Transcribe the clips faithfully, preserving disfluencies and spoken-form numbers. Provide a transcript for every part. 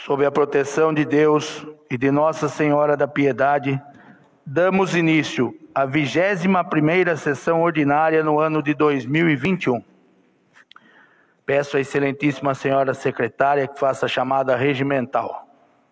Sob a proteção de Deus e de Nossa Senhora da Piedade, damos início à vigésima primeira sessão ordinária no ano de dois mil e vinte e um. Peço à excelentíssima senhora secretária que faça a chamada regimental.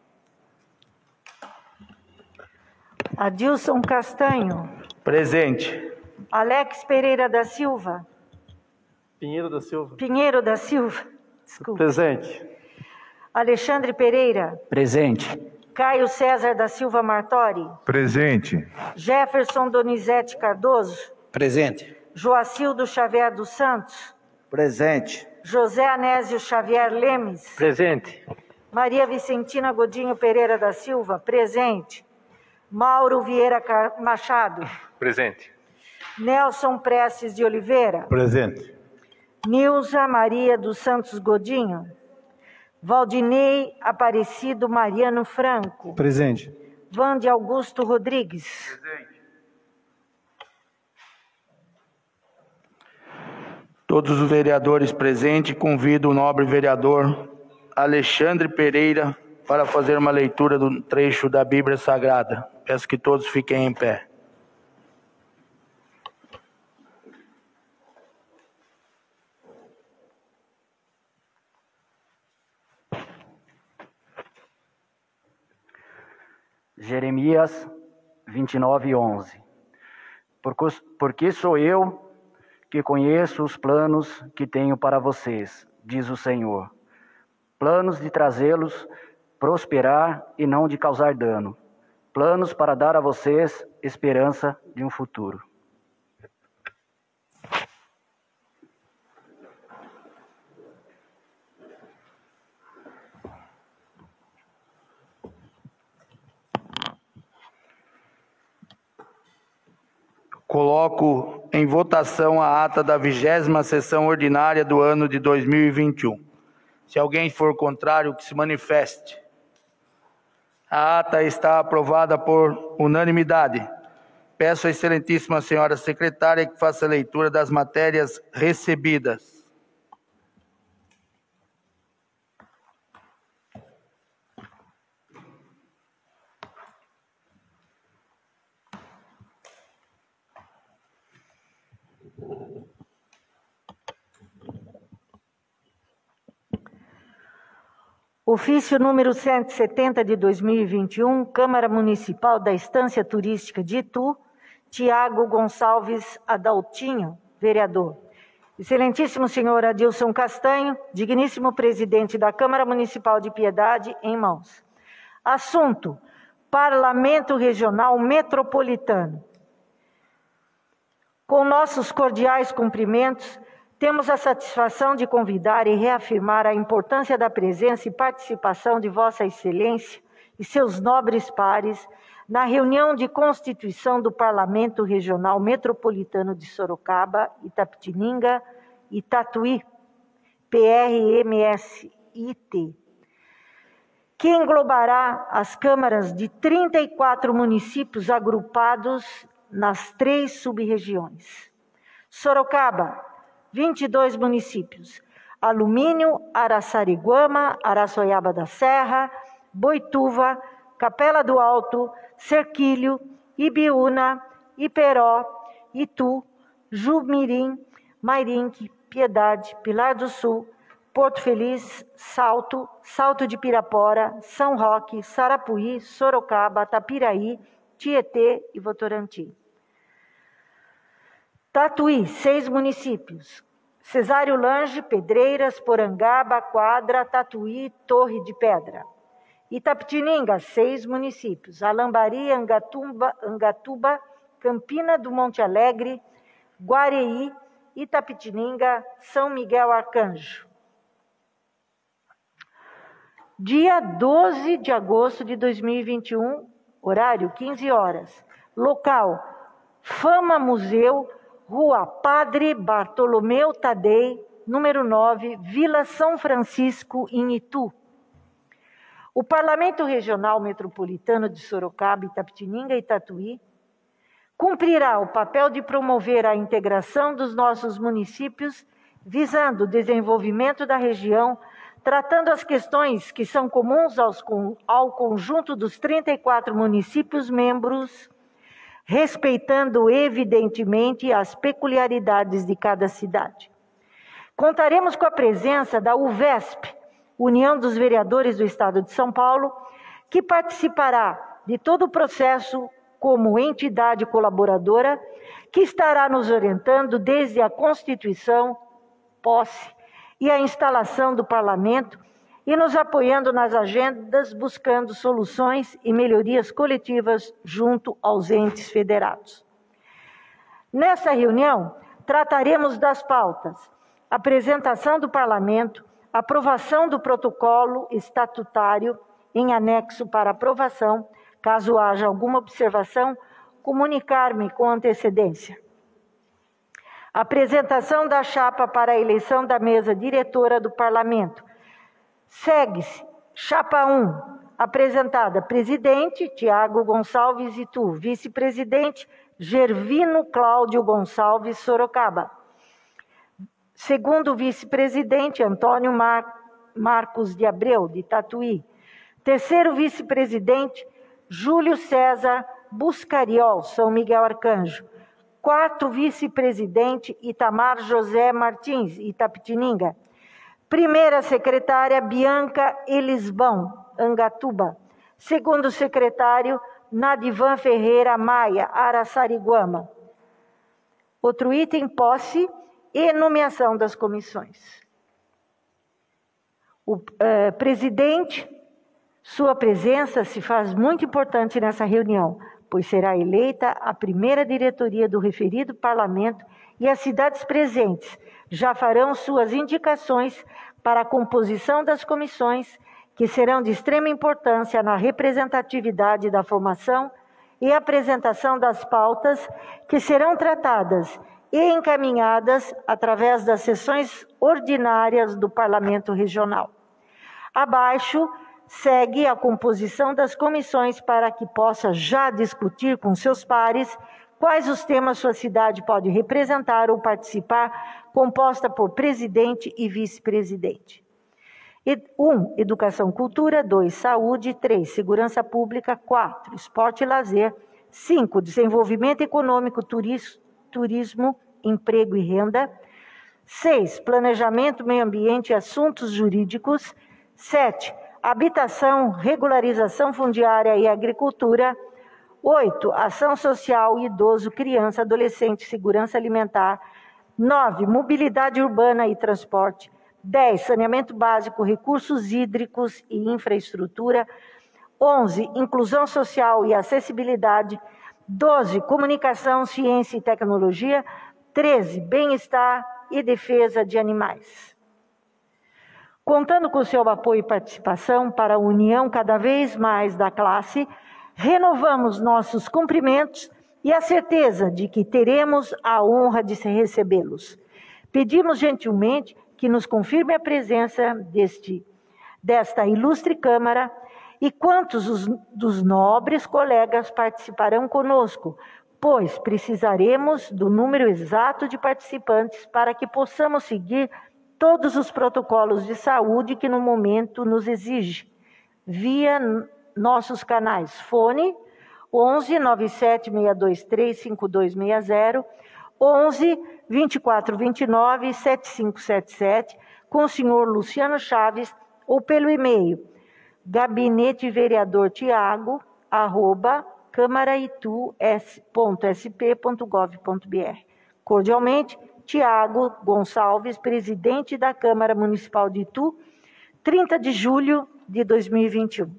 Adilson Castanho. Presente. Alex Pereira da Silva. Pinheiro da Silva. Pinheiro da Silva. Desculpa. Presente. Alexandre Pereira. Presente. Caio César da Silva Martori. Presente. Jefferson Donizete Cardoso. Presente. Joacildo Xavier dos Santos. Presente. José Anésio Xavier Lemes. Presente. Maria Vicentina Godinho Pereira da Silva. Presente. Mauro Vieira Machado. Presente. Nelson Prestes de Oliveira. Presente. Nilza Maria dos Santos Godinho. Valdinei Aparecido Mariano Franco. Presente. Vande Augusto Rodrigues. Presente. Todos os vereadores presentes, convido o nobre vereador Alexandre Pereira para fazer uma leitura do trecho da Bíblia Sagrada. Peço que todos fiquem em pé. Jeremias vinte e nove, onze. Porque sou eu que conheço os planos que tenho para vocês, diz o Senhor. Planos de trazê-los prosperar e não de causar dano. Planos para dar a vocês esperança de um futuro. Coloco em votação a ata da vigésima sessão ordinária do ano de dois mil e vinte e um. Se alguém for contrário, que se manifeste. A ata está aprovada por unanimidade. Peço à excelentíssima senhora secretária que faça a leitura das matérias recebidas. Ofício número cento e setenta de dois mil e vinte e um, Câmara Municipal da Estância Turística de Itu, Tiago Gonçalves Adaltinho, vereador. Excelentíssimo senhor Adilson Castanho, digníssimo presidente da Câmara Municipal de Piedade, em mãos. Assunto: Parlamento Regional Metropolitano. Com nossos cordiais cumprimentos, temos a satisfação de convidar e reafirmar a importância da presença e participação de Vossa Excelência e seus nobres pares na reunião de constituição do Parlamento Regional Metropolitano de Sorocaba, Itapetininga e Tatuí, P R M S I T, que englobará as câmaras de trinta e quatro municípios agrupados nas três sub-regiões. Sorocaba, vinte e dois municípios: Alumínio, Araçariguama, Araçoiaba da Serra, Boituva, Capela do Alto, Cerquilho, Ibiúna, Iperó, Itu, Jumirim, Mairinque, Piedade, Pilar do Sul, Porto Feliz, Salto, Salto de Pirapora, São Roque, Sarapuí, Sorocaba, Tapiraí, Tietê e Votorantim. Tatuí, seis municípios: Cesário Lange, Pedreiras, Porangaba, Quadra, Tatuí, Torre de Pedra. Itapetininga, seis municípios: Alambari, Angatuba, Angatuba, Campina do Monte Alegre, Guareí, Itapetininga, São Miguel Arcanjo. Dia doze de agosto de dois mil e vinte e um, horário quinze horas. Local: Fama Museu, Rua Padre Bartolomeu Tadei, número nove, Vila São Francisco, em Itu. O Parlamento Regional Metropolitano de Sorocaba, Itapetininga e Tatuí cumprirá o papel de promover a integração dos nossos municípios, visando o desenvolvimento da região tratando as questões que são comuns aos, ao conjunto dos trinta e quatro municípios membros, respeitando evidentemente as peculiaridades de cada cidade. Contaremos com a presença da U V E S P, União dos Vereadores do Estado de São Paulo, que participará de todo o processo como entidade colaboradora, que estará nos orientando desde a constituição, posse e a instalação do parlamento e nos apoiando nas agendas, buscando soluções e melhorias coletivas junto aos entes federados. Nessa reunião, trataremos das pautas: apresentação do parlamento, aprovação do protocolo estatutário em anexo para aprovação. Caso haja alguma observação, comunicar-me com antecedência. Apresentação da chapa para a eleição da mesa diretora do Parlamento. Segue-se, chapa um, apresentada presidente, Tiago Gonçalves Itu, vice-presidente, Gervino Cláudio Gonçalves Sorocaba. Segundo vice-presidente, Antônio Mar... Marcos de Abreu, de Tatuí. Terceiro vice-presidente, Júlio César Buscariol, São Miguel Arcanjo. Quarto vice-presidente, Itamar José Martins, Itapetininga. Primeira secretária, Bianca Elisbão, Angatuba. Segundo secretário, Nadivan Ferreira Maia, Araçariguama. Outro item, posse e nomeação das comissões. O uh, presidente, sua presença se faz muito importante nessa reunião, pois será eleita a primeira diretoria do referido parlamento e as cidades presentes já farão suas indicações para a composição das comissões, que serão de extrema importância na representatividade da formação e apresentação das pautas que serão tratadas e encaminhadas através das sessões ordinárias do Parlamento Regional. Abaixo, segue a composição das comissões para que possa já discutir com seus pares quais os temas sua cidade pode representar ou participar, composta por presidente e vice-presidente. um. Educação e Cultura. dois. Saúde. três. Segurança Pública. quatro. Esporte e Lazer. cinco. Desenvolvimento Econômico, Turismo, Emprego e Renda. seis. Planejamento, Meio Ambiente e Assuntos Jurídicos. sete. Habitação, Regularização Fundiária e Agricultura. oito. Ação Social, Idoso, Criança, Adolescente, Segurança Alimentar. nove. Mobilidade Urbana e Transporte. dez. Saneamento Básico, Recursos Hídricos e Infraestrutura. onze. Inclusão Social e Acessibilidade. doze. Comunicação, Ciência e Tecnologia. treze. Bem-estar e Defesa de Animais. Contando com seu apoio e participação para a união cada vez mais da classe, renovamos nossos cumprimentos e a certeza de que teremos a honra de recebê-los. Pedimos gentilmente que nos confirme a presença deste, desta ilustre Câmara e quantos os, dos nobres colegas participarão conosco, pois precisaremos do número exato de participantes para que possamos seguir todos os protocolos de saúde que no momento nos exige, via nossos canais fone onze, nove sete seis dois três, cinco dois seis zero, onze, vinte e quatro vinte e nove, setenta e cinco setenta e sete, com o senhor Luciano Chaves, ou pelo e-mail gabinetevereadortiago, arroba, câmaraitu ponto s p ponto gov ponto b r. Cordialmente, Tiago Gonçalves, presidente da Câmara Municipal de Itu, trinta de julho de dois mil e vinte e um.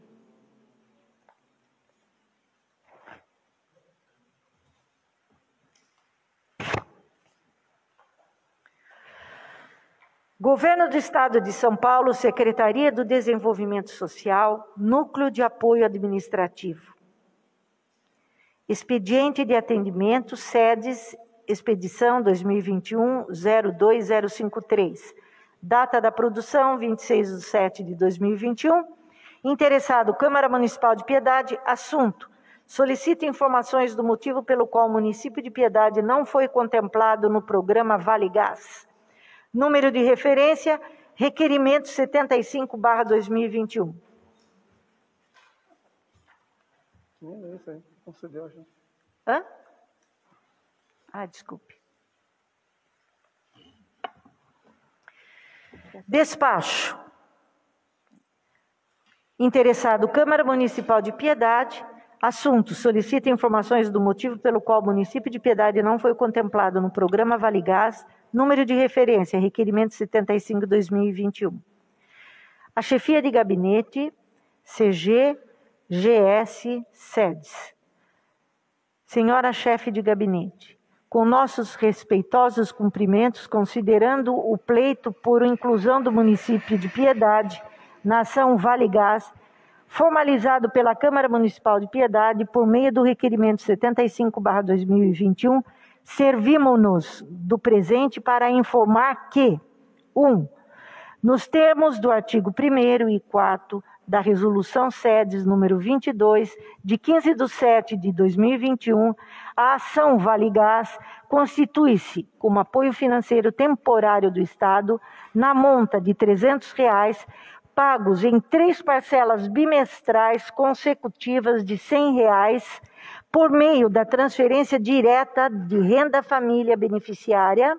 Governo do Estado de São Paulo, Secretaria do Desenvolvimento Social, Núcleo de Apoio Administrativo. Expediente de atendimento, sedes, expedição dois mil e vinte e um, zero dois zero cinco três. Data da produção, vinte e seis de setembro de dois mil e vinte e um. Interessado, Câmara Municipal de Piedade. Assunto: solicita informações do motivo pelo qual o município de Piedade não foi contemplado no programa Vale Gás. Número de referência Requerimento setenta e cinco barra dois mil e vinte e um. É isso aí, concedeu já. Hã? Ah, desculpe. Despacho. Interessado, Câmara Municipal de Piedade. Assunto: solicita informações do motivo pelo qual o município de Piedade não foi contemplado no programa Vale Gás. Número de referência, requerimento setenta e cinco barra dois mil e vinte e um. A chefia de gabinete, C G G S SEDES. Senhora chefe de gabinete, com nossos respeitosos cumprimentos, considerando o pleito por inclusão do município de Piedade na ação Vale Gás, formalizado pela Câmara Municipal de Piedade por meio do requerimento setenta e cinco barra dois mil e vinte e um, servimos-nos do presente para informar que: um. Nos termos do artigo primeiro e quarto da Resolução SEDES número vinte e dois, de quinze de setembro de dois mil e vinte e um, a ação Vale Gás constitui-se como apoio financeiro temporário do Estado na monta de trezentos reais, pagos em três parcelas bimestrais consecutivas de cem reais, por meio da transferência direta de renda família beneficiária,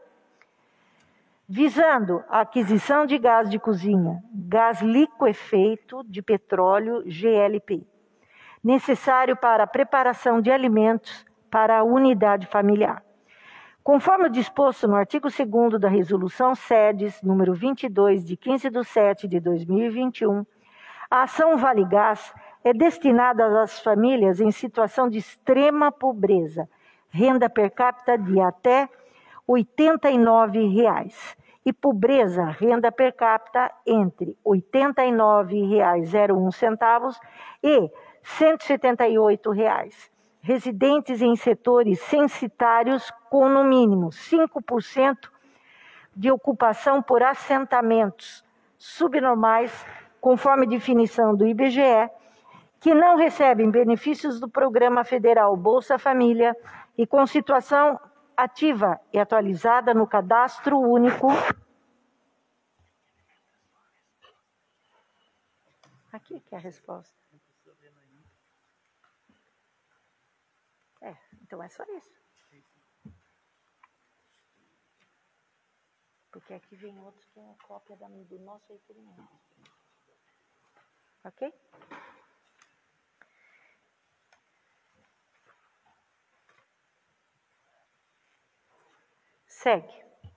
visando a aquisição de gás de cozinha, gás liquefeito de petróleo G L P, necessário para a preparação de alimentos para a unidade familiar. Conforme o disposto no artigo segundo da Resolução SEDES número vinte e dois, de quinze de setembro de dois mil e vinte e um, a ação Vale Gás é destinada às famílias em situação de extrema pobreza, renda per capita de até oitenta e nove reais, e pobreza, renda per capita entre oitenta e nove reais e zero um centavos e cento e setenta e oito reais. Residentes em setores censitários com no mínimo cinco por cento de ocupação por assentamentos subnormais, conforme definição do I B G E, que não recebem benefícios do Programa Federal Bolsa Família e com situação ativa e atualizada no Cadastro Único. Aqui que é a resposta. É, então é só isso. Porque aqui vem outro que é uma cópia da, do nosso requerimento. Ok? Segue.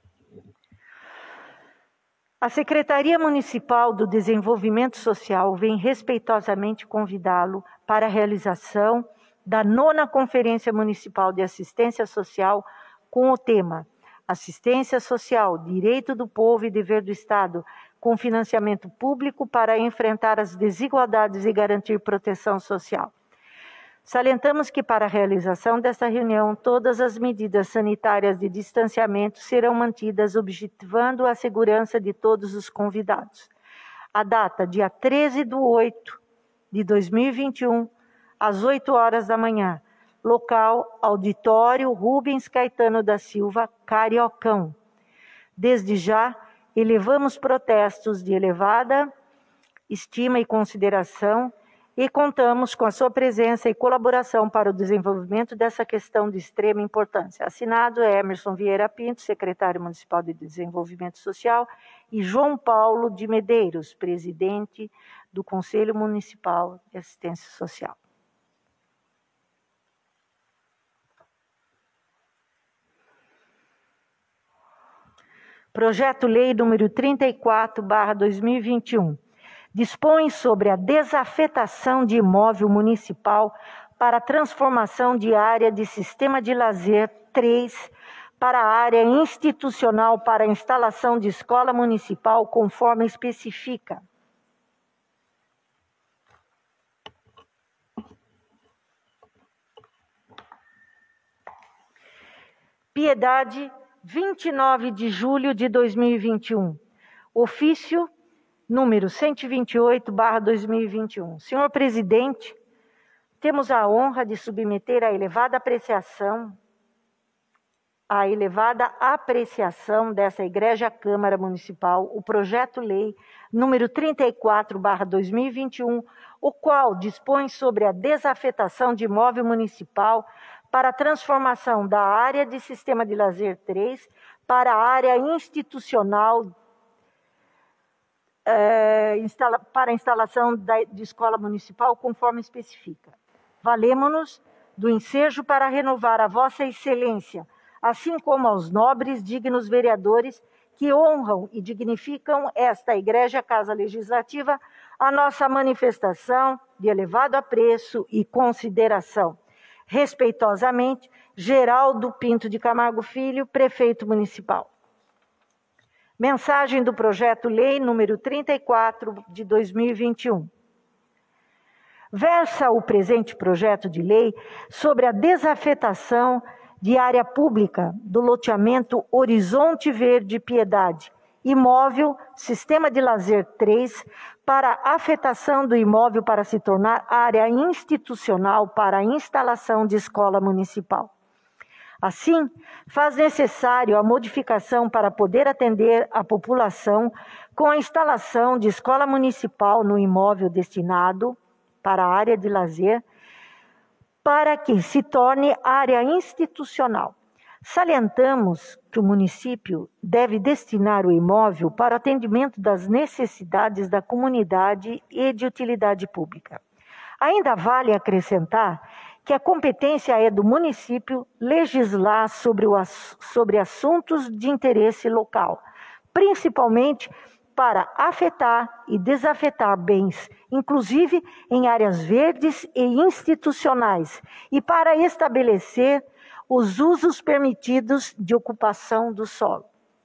A Secretaria Municipal do Desenvolvimento Social vem respeitosamente convidá-lo para a realização da nona Conferência Municipal de Assistência Social com o tema Assistência Social, Direito do Povo e Dever do Estado, com financiamento público para enfrentar as desigualdades e garantir proteção social. Salientamos que, para a realização desta reunião, todas as medidas sanitárias de distanciamento serão mantidas, objetivando a segurança de todos os convidados. A data, dia treze de oito de dois mil e vinte e um, às oito horas da manhã. Local, Auditório Rubens Caetano da Silva, Cariocão. Desde já, elevamos protestos de elevada estima e consideração e contamos com a sua presença e colaboração para o desenvolvimento dessa questão de extrema importância. Assinado Emerson Vieira Pinto, secretário municipal de Desenvolvimento Social, e João Paulo de Medeiros, presidente do Conselho Municipal de Assistência Social. Projeto-Lei número trinta e quatro barra dois mil e vinte e um. Dispõe sobre a desafetação de imóvel municipal para transformação de área de sistema de lazer três para a área institucional para a instalação de escola municipal, conforme especifica. Piedade, vinte e nove de julho de dois mil e vinte e um. Ofício número cento e vinte e oito barra dois mil e vinte e um. Senhor presidente, temos a honra de submeter à elevada apreciação à elevada apreciação dessa Igreja Câmara Municipal o projeto-lei número trinta e quatro barra dois mil e vinte e um, o qual dispõe sobre a desafetação de imóvel municipal para a transformação da área de Sistema de Lazer três para a área institucional é, instala, para a instalação da, de escola municipal, conforme especifica. Valemo-nos do ensejo para renovar a Vossa Excelência, assim como aos nobres, dignos vereadores que honram e dignificam esta Igreja Casa Legislativa, a nossa manifestação de elevado apreço e consideração. Respeitosamente, Geraldo Pinto de Camargo Filho, Prefeito Municipal. Mensagem do Projeto-Lei número trinta e quatro de dois mil e vinte e um. Versa o presente projeto de lei sobre a desafetação de área pública do loteamento Horizonte Verde Piedade, imóvel Sistema de Lazer três, para afetação do imóvel para se tornar área institucional para a instalação de escola municipal. Assim, faz necessário a modificação para poder atender a população com a instalação de escola municipal no imóvel destinado para a área de lazer, para que se torne área institucional. Salientamos que o município deve destinar o imóvel para o atendimento das necessidades da comunidade e de utilidade pública. Ainda vale acrescentar que a competência é do município legislar sobre, o, sobre assuntos de interesse local, principalmente para afetar e desafetar bens, inclusive em áreas verdes e institucionais, e para estabelecer os usos permitidos de ocupação do solo.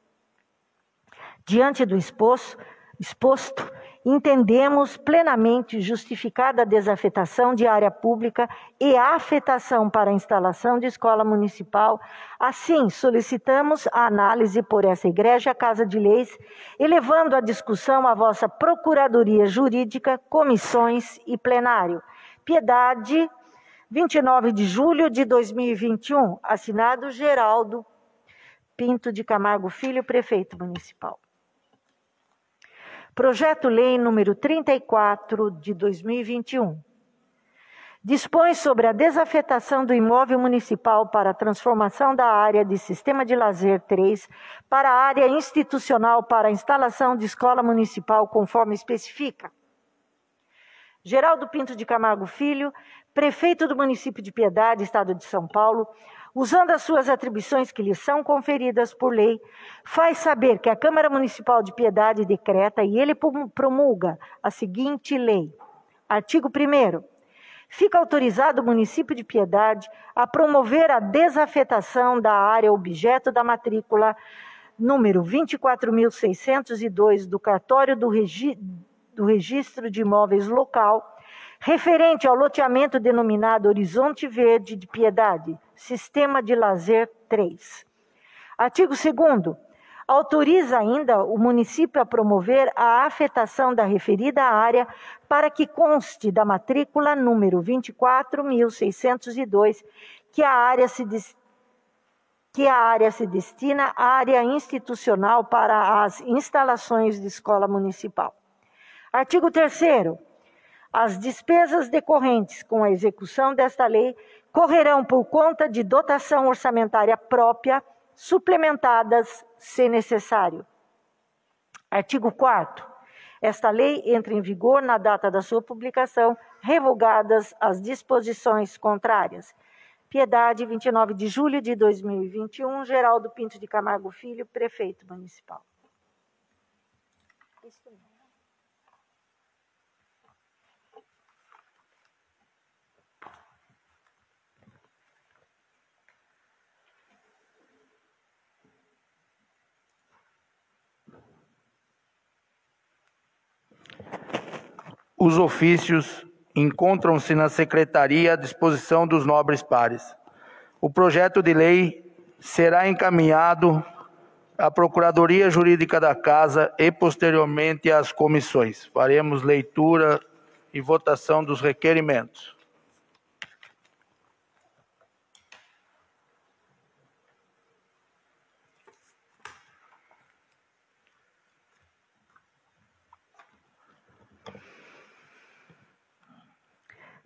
Diante do exposto, exposto, entendemos plenamente justificada a desafetação de área pública e a afetação para a instalação de escola municipal. Assim, solicitamos a análise por essa Igreja Casa de Leis, elevando a discussão à vossa Procuradoria Jurídica, comissões e plenário. Piedade, vinte e nove de julho de dois mil e vinte e um, assinado Geraldo Pinto de Camargo Filho, Prefeito Municipal. Projeto-Lei número trinta e quatro de dois mil e vinte e um. Dispõe sobre a desafetação do imóvel municipal para a transformação da área de Sistema de Lazer três para a área institucional para a instalação de escola municipal, conforme especifica. Geraldo Pinto de Camargo Filho, Prefeito do município de Piedade, Estado de São Paulo, usando as suas atribuições que lhe são conferidas por lei, faz saber que a Câmara Municipal de Piedade decreta e ele promulga a seguinte lei. Artigo primeiro. Fica autorizado o município de Piedade a promover a desafetação da área objeto da matrícula número vinte e quatro mil seiscentos e dois do cartório do, regi do Registro de Imóveis Local, referente ao loteamento denominado Horizonte Verde de Piedade, Sistema de Lazer três. Artigo segundo. Autoriza ainda o município a promover a afetação da referida área para que conste da matrícula número vinte e quatro mil seiscentos e dois que a área se, que a área se destina à área institucional para as instalações de escola municipal. Artigo terceiro. As despesas decorrentes com a execução desta lei correrão por conta de dotação orçamentária própria, suplementadas, se necessário. Artigo quarto. Esta lei entra em vigor na data da sua publicação, revogadas as disposições contrárias. Piedade, vinte e nove de julho de dois mil e vinte e um, Geraldo Pinto de Camargo Filho, Prefeito Municipal. Isso mesmo. Os ofícios encontram-se na Secretaria à disposição dos nobres pares. O projeto de lei será encaminhado à Procuradoria Jurídica da Casa e, posteriormente, às comissões. Faremos leitura e votação dos requerimentos.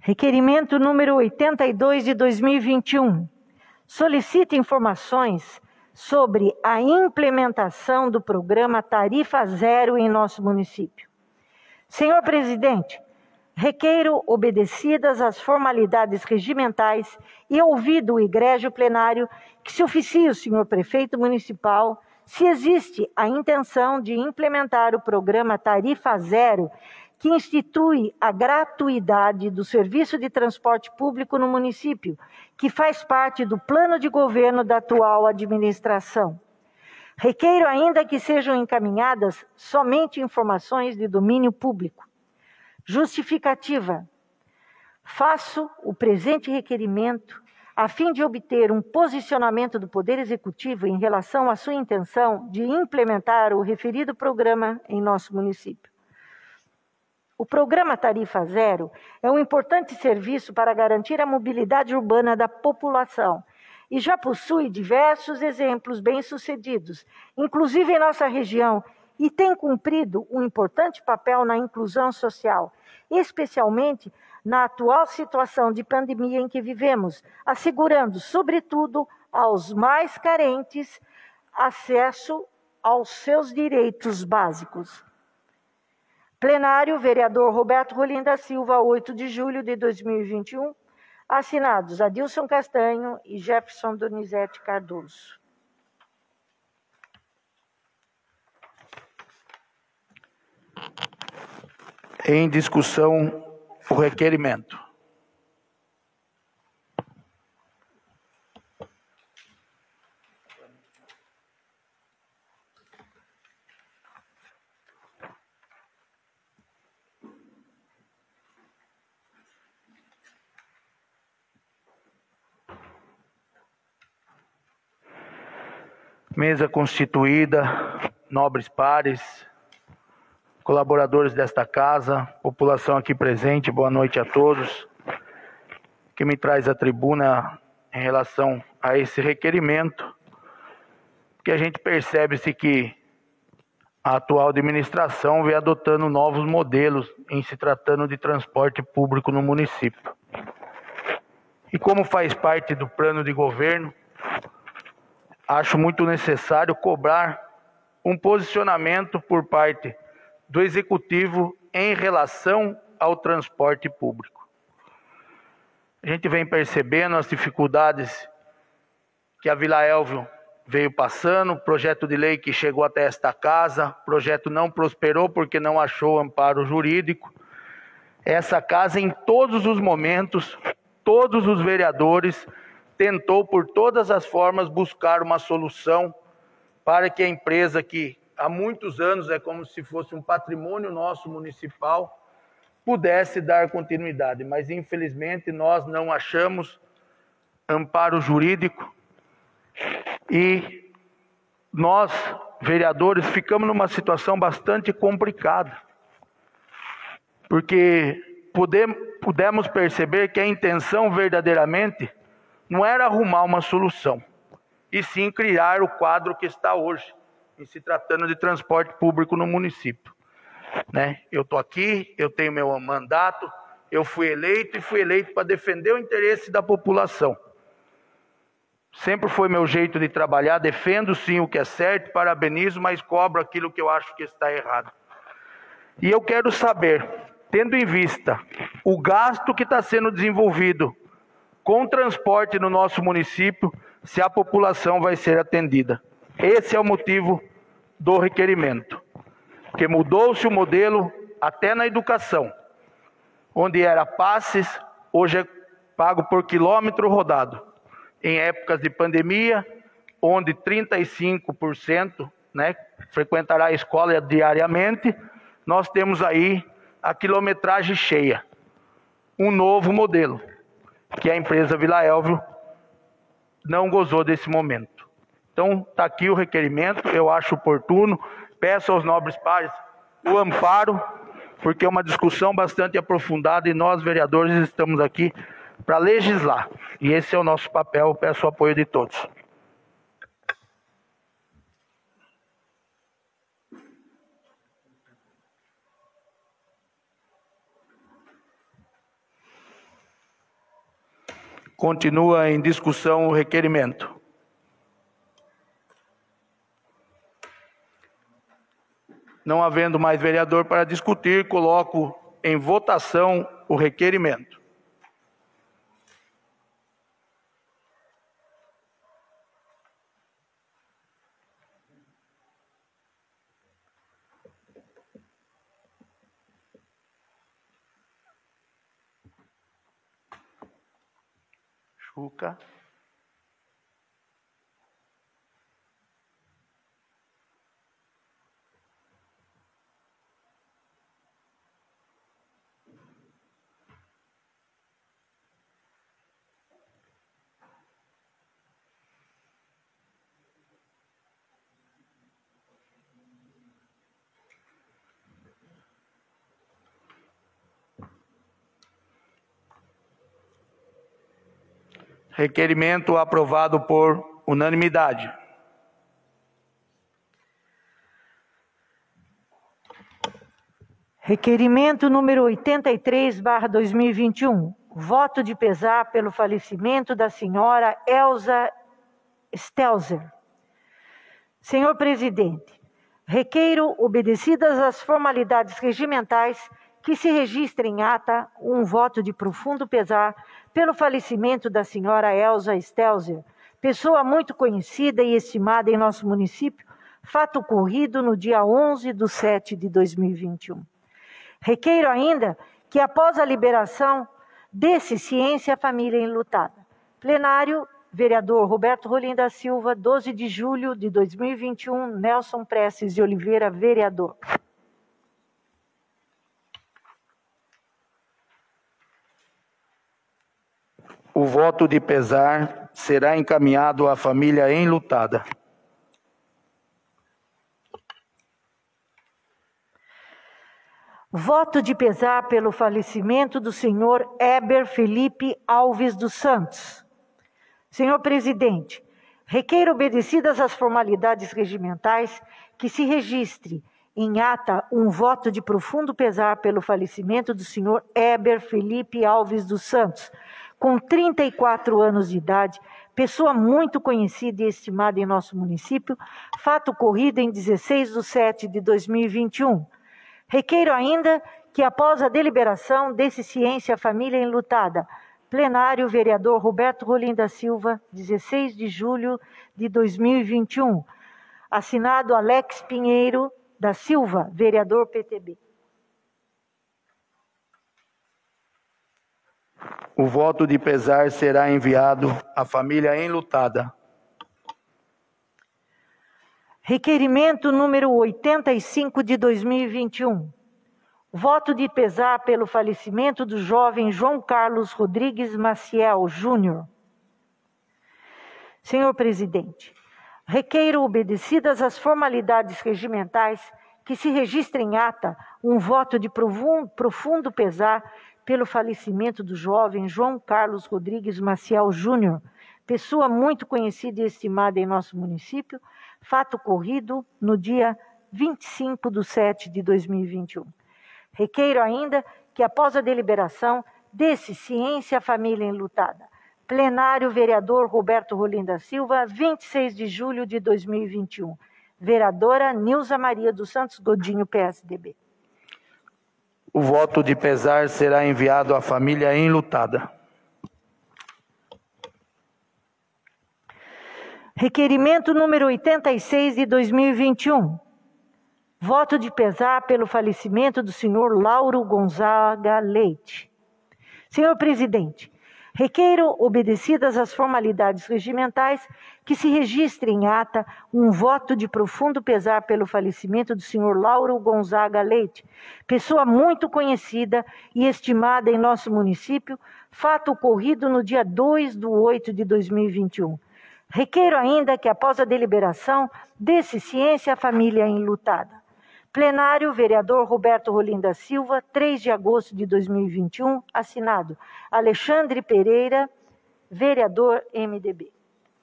Requerimento número oitenta e dois de dois mil e vinte e um. Solicita informações sobre a implementação do programa Tarifa Zero em nosso município. Senhor presidente, requeiro, obedecidas as formalidades regimentais e ouvido o egrégio plenário, que se oficie o senhor prefeito municipal se existe a intenção de implementar o programa Tarifa Zero, que institui a gratuidade do serviço de transporte público no município, que faz parte do plano de governo da atual administração. Requeiro ainda que sejam encaminhadas somente informações de domínio público. Justificativa. Faço o presente requerimento a fim de obter um posicionamento do Poder Executivo em relação à sua intenção de implementar o referido programa em nosso município. O programa Tarifa Zero é um importante serviço para garantir a mobilidade urbana da população e já possui diversos exemplos bem-sucedidos, inclusive em nossa região, e tem cumprido um importante papel na inclusão social, especialmente na atual situação de pandemia em que vivemos, assegurando, sobretudo, aos mais carentes acesso aos seus direitos básicos. Plenário, vereador Roberto Rolim da Silva, oito de julho de dois mil e vinte e um, assinados Adilson Castanho e Jefferson Donizete Cardoso. Em discussão, o requerimento. Mesa constituída, nobres pares, colaboradores desta casa, população aqui presente, boa noite a todos. Que me traz à tribuna em relação a esse requerimento, que a gente percebe-se que a atual administração vem adotando novos modelos em se tratando de transporte público no município. E como faz parte do plano de governo, acho muito necessário cobrar um posicionamento por parte do Executivo em relação ao transporte público. A gente vem percebendo as dificuldades que a Vila Elvio veio passando, projeto de lei que chegou até esta casa, projeto não prosperou porque não achou amparo jurídico. Essa casa, em todos os momentos, todos os vereadores tentou por todas as formas buscar uma solução para que a empresa que há muitos anos é como se fosse um patrimônio nosso municipal, pudesse dar continuidade. Mas infelizmente nós não achamos amparo jurídico e nós, vereadores, ficamos numa situação bastante complicada, porque pudemos perceber que a intenção verdadeiramente não era arrumar uma solução, e sim criar o quadro que está hoje, em se tratando de transporte público no município. Né? Eu estou aqui, eu tenho meu mandato, eu fui eleito e fui eleito para defender o interesse da população. Sempre foi meu jeito de trabalhar, defendo sim o que é certo, parabenizo, mas cobro aquilo que eu acho que está errado. E eu quero saber, tendo em vista o gasto que está sendo desenvolvido com o transporte no nosso município, se a população vai ser atendida. Esse é o motivo do requerimento. Porque mudou-se o modelo até na educação, onde era passes, hoje é pago por quilômetro rodado. Em épocas de pandemia, onde trinta e cinco por cento, né, frequentará a escola diariamente, nós temos aí a quilometragem cheia. Um novo modelo, que a empresa Vila Elvio não gozou desse momento. Então, está aqui o requerimento, eu acho oportuno, peço aos nobres pares o amparo, porque é uma discussão bastante aprofundada e nós, vereadores, estamos aqui para legislar. E esse é o nosso papel, peço o apoio de todos. Continua em discussão o requerimento. Não havendo mais vereador para discutir, coloco em votação o requerimento. Chuca. Requerimento aprovado por unanimidade. Requerimento número oitenta e três barra dois mil e vinte e um. Voto de pesar pelo falecimento da senhora Elza Stelzer. Senhor presidente, requeiro, obedecidas as formalidades regimentais, que se registre em ata um voto de profundo pesar pelo falecimento da senhora Elza Stelzer, pessoa muito conhecida e estimada em nosso município, fato ocorrido no dia onze de sete de dois mil e vinte e um. Requeiro ainda que, após a liberação desse ciência à família enlutada. Plenário, vereador Roberto Rolim da Silva, doze de julho de dois mil e vinte e um, Nelson Prestes de Oliveira, vereador. O voto de pesar será encaminhado à família enlutada. Voto de pesar pelo falecimento do senhor Heber Felipe Alves dos Santos. Senhor presidente, requeiro, obedecidas as formalidades regimentais, que se registre em ata um voto de profundo pesar pelo falecimento do senhor Heber Felipe Alves dos Santos, com trinta e quatro anos de idade, pessoa muito conhecida e estimada em nosso município, fato ocorrido em dezesseis de sete de dois mil e vinte e um. Requeiro ainda que, após a deliberação desse ciência à família enlutada, plenário, vereador Roberto Rolim da Silva, dezesseis de julho de dois mil e vinte e um, assinado Alex Pinheiro da Silva, vereador P T B. O voto de pesar será enviado à família enlutada. Requerimento número oitenta e cinco de dois mil e vinte e um. Voto de pesar pelo falecimento do jovem João Carlos Rodrigues Maciel Júnior. Senhor presidente, requeiro, obedecidas as formalidades regimentais, que se registre em ata um voto de profundo pesar pelo falecimento do jovem João Carlos Rodrigues Maciel Júnior, pessoa muito conhecida e estimada em nosso município, fato ocorrido no dia vinte e cinco de sete de dois mil e vinte e um. Requeiro ainda que, após a deliberação desse ciência à família enlutada, plenário, vereador Roberto Rolim da Silva, vinte e seis de julho de dois mil e vinte e um. Vereadora Nilza Maria dos Santos Godinho, P S D B. O voto de pesar será enviado à família enlutada. Requerimento número oitenta e seis de dois mil e vinte e um. Voto de pesar pelo falecimento do senhor Lauro Gonzaga Leite. Senhor presidente, requeiro, obedecidas as formalidades regimentais, que se registre em ata um voto de profundo pesar pelo falecimento do senhor Lauro Gonzaga Leite, pessoa muito conhecida e estimada em nosso município, fato ocorrido no dia dois de oito de dois mil e vinte e um. Requeiro ainda que, após a deliberação desse ciência à família enlutada, plenário, vereador Roberto Rolim da Silva, três de agosto de dois mil e vinte e um, assinado Alexandre Pereira, vereador M D B.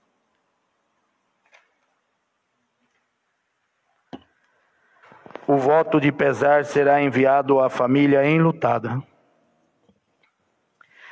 O voto de pesar será enviado à família enlutada.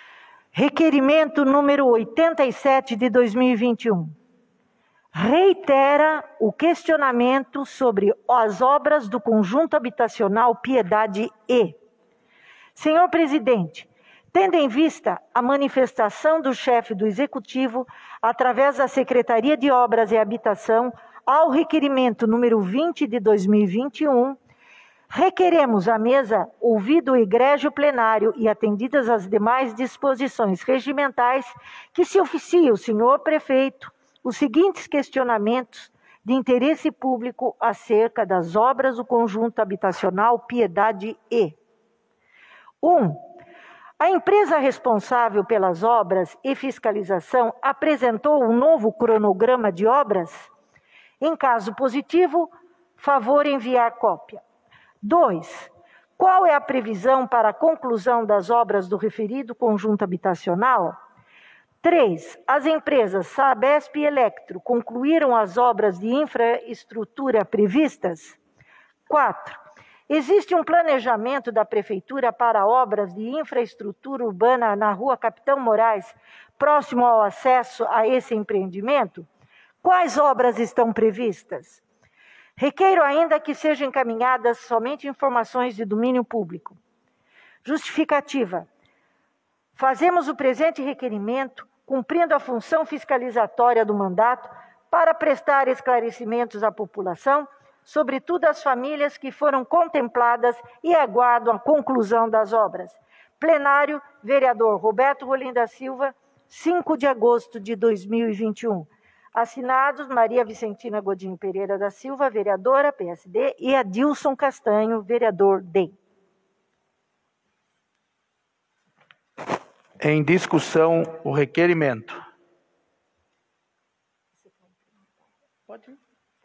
Requerimento número oitenta e sete de dois mil e vinte e um. Reitera o questionamento sobre as obras do conjunto habitacional Piedade E. Senhor presidente, tendo em vista a manifestação do chefe do Executivo, através da Secretaria de Obras e Habitação, ao requerimento número vinte de dois mil e vinte e um, requeremos à mesa, ouvido o egrégio plenário e atendidas as demais disposições regimentais, que se oficie o senhor prefeito os seguintes questionamentos de interesse público acerca das obras do conjunto habitacional Piedade E. um. A empresa responsável pelas obras e fiscalização apresentou um novo cronograma de obras? Em caso positivo, favor enviar cópia. dois. Qual é a previsão para a conclusão das obras do referido conjunto habitacional? três. As empresas Sabesp e Electro concluíram as obras de infraestrutura previstas? quatro. Existe um planejamento da Prefeitura para obras de infraestrutura urbana na rua Capitão Moraes, próximo ao acesso a esse empreendimento? Quais obras estão previstas? Requeiro ainda que sejam encaminhadas somente informações de domínio público. Justificativa. Fazemos o presente requerimento, cumprindo a função fiscalizatória do mandato, para prestar esclarecimentos à população, sobretudo às famílias que foram contempladas e aguardam a conclusão das obras. Plenário, vereador Roberto Rolim da Silva, cinco de agosto de dois mil e vinte e um. Assinados Maria Vicentina Godinho Pereira da Silva, vereadora, P S D, e Adilson Castanho, vereador, D E M. Em discussão, o requerimento. Pode ir.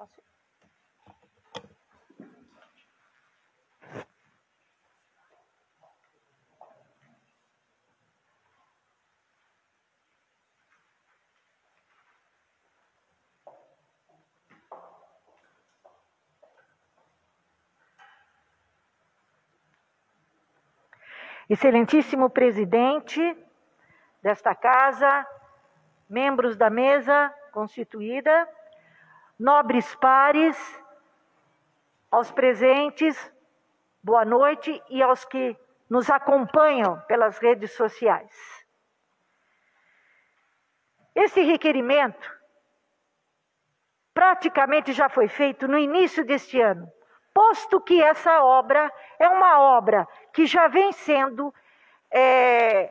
Excelentíssimo presidente desta casa, membros da mesa constituída, nobres pares, aos presentes, boa noite, e aos que nos acompanham pelas redes sociais. Esse requerimento praticamente já foi feito no início deste ano, posto que essa obra é uma obra que já vem sendo é,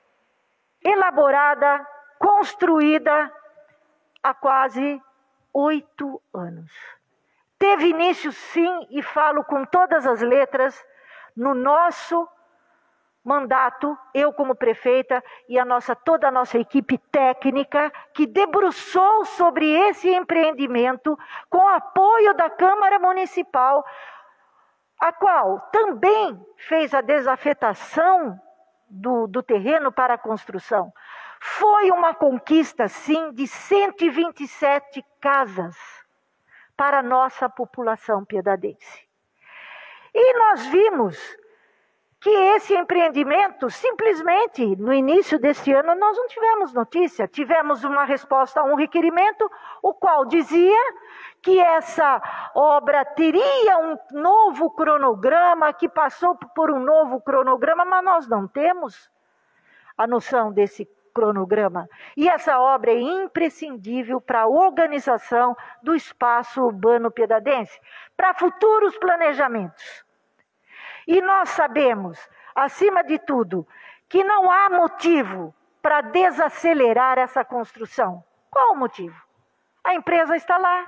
elaborada, construída há quase oito anos. Teve início, sim, e falo com todas as letras, no nosso mandato, eu como prefeita e a nossa, toda a nossa equipe técnica, que debruçou sobre esse empreendimento com apoio da Câmara Municipal, a qual também fez a desafetação do, do terreno para a construção. Foi uma conquista, sim, de cento e vinte e sete casas para a nossa população piedadense. E nós vimos que esse empreendimento, simplesmente, no início deste ano, nós não tivemos notícia. Tivemos uma resposta a um requerimento, o qual dizia que essa obra teria um novo cronograma, que passou por um novo cronograma, mas nós não temos a noção desse cronograma. E essa obra é imprescindível para a organização do espaço urbano piedadense, para futuros planejamentos. E nós sabemos, acima de tudo, que não há motivo para desacelerar essa construção. Qual o motivo? A empresa está lá,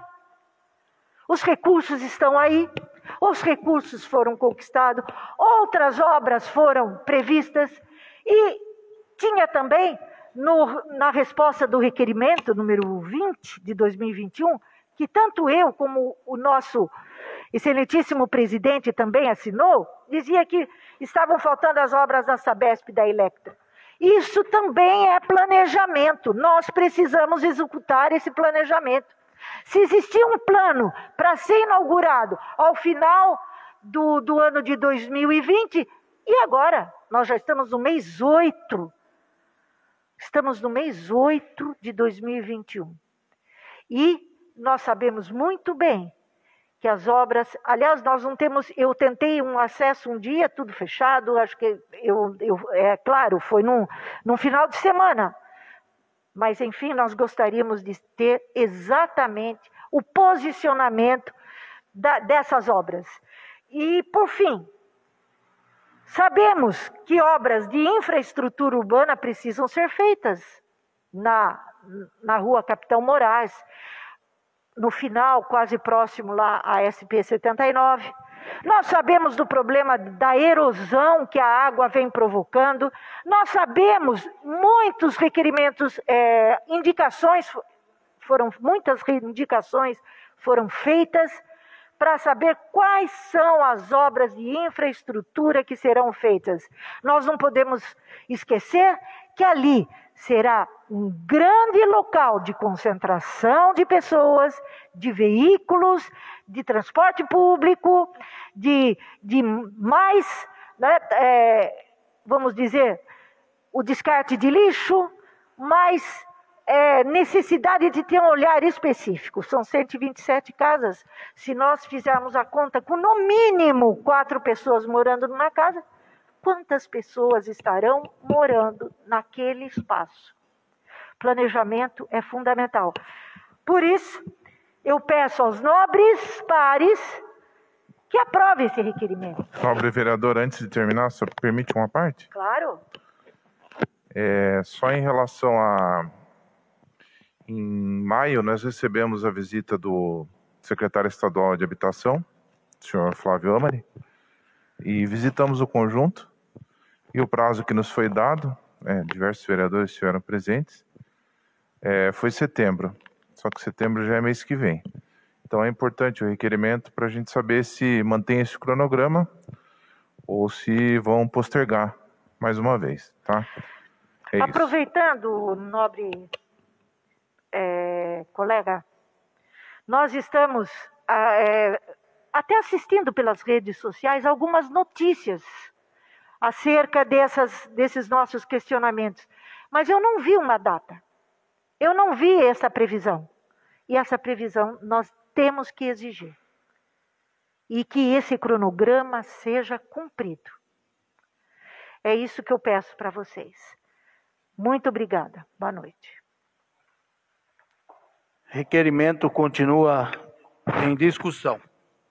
os recursos estão aí, os recursos foram conquistados, outras obras foram previstas e tinha também, no, na resposta do requerimento número vinte de dois mil e vinte e um, que tanto eu como o nosso excelentíssimo presidente também assinou, dizia que estavam faltando as obras da Sabesp e da Electro. Isso também é planejamento. Nós precisamos executar esse planejamento. Se existia um plano para ser inaugurado ao final do, do ano de dois mil e vinte, e agora? Nós já estamos no mês oito. Estamos no mês oito de dois mil e vinte e um. E nós sabemos muito bem que as obras... Aliás, nós não temos... Eu tentei um acesso um dia, tudo fechado, acho que... Eu, eu, é claro, foi num, num final de semana. Mas, enfim, nós gostaríamos de ter exatamente o posicionamento da, dessas obras. E, por fim, sabemos que obras de infraestrutura urbana precisam ser feitas na, na rua Capitão Moraes, no final, quase próximo lá à S P setenta e nove. Nós sabemos do problema da erosão que a água vem provocando. Nós sabemos muitos requerimentos, é, indicações, foram, muitas indicações foram feitas para saber quais são as obras de infraestrutura que serão feitas. Nós não podemos esquecer que ali será um grande local de concentração de pessoas, de veículos, de transporte público, de, de mais, né, é, vamos dizer, o descarte de lixo, mais é, necessidade de ter um olhar específico. São cento e vinte e sete casas. Se nós fizermos a conta com no mínimo quatro pessoas morando numa casa, quantas pessoas estarão morando naquele espaço? Planejamento é fundamental. Por isso, eu peço aos nobres pares que aprovem esse requerimento. Nobre vereador, antes de terminar, só permite uma parte? Claro. É, só em relação a... Em maio, nós recebemos a visita do secretário estadual de Habitação, senhor Flávio Amari, e visitamos o conjunto, e o prazo que nos foi dado, é, diversos vereadores estiveram presentes, é, foi setembro, só que setembro já é mês que vem. Então é importante o requerimento para a gente saber se mantém esse cronograma ou se vão postergar mais uma vez, tá? É Aproveitando, nobre é, colega, nós estamos é, até assistindo pelas redes sociais algumas notícias acerca dessas, desses nossos questionamentos. Mas eu não vi uma data. Eu não vi essa previsão. E essa previsão nós temos que exigir. E que esse cronograma seja cumprido. É isso que eu peço para vocês. Muito obrigada. Boa noite. Requerimento continua em discussão.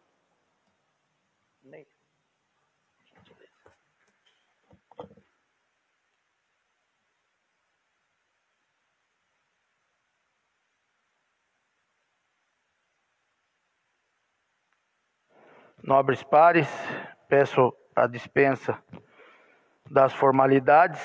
Nobres pares, peço a dispensa das formalidades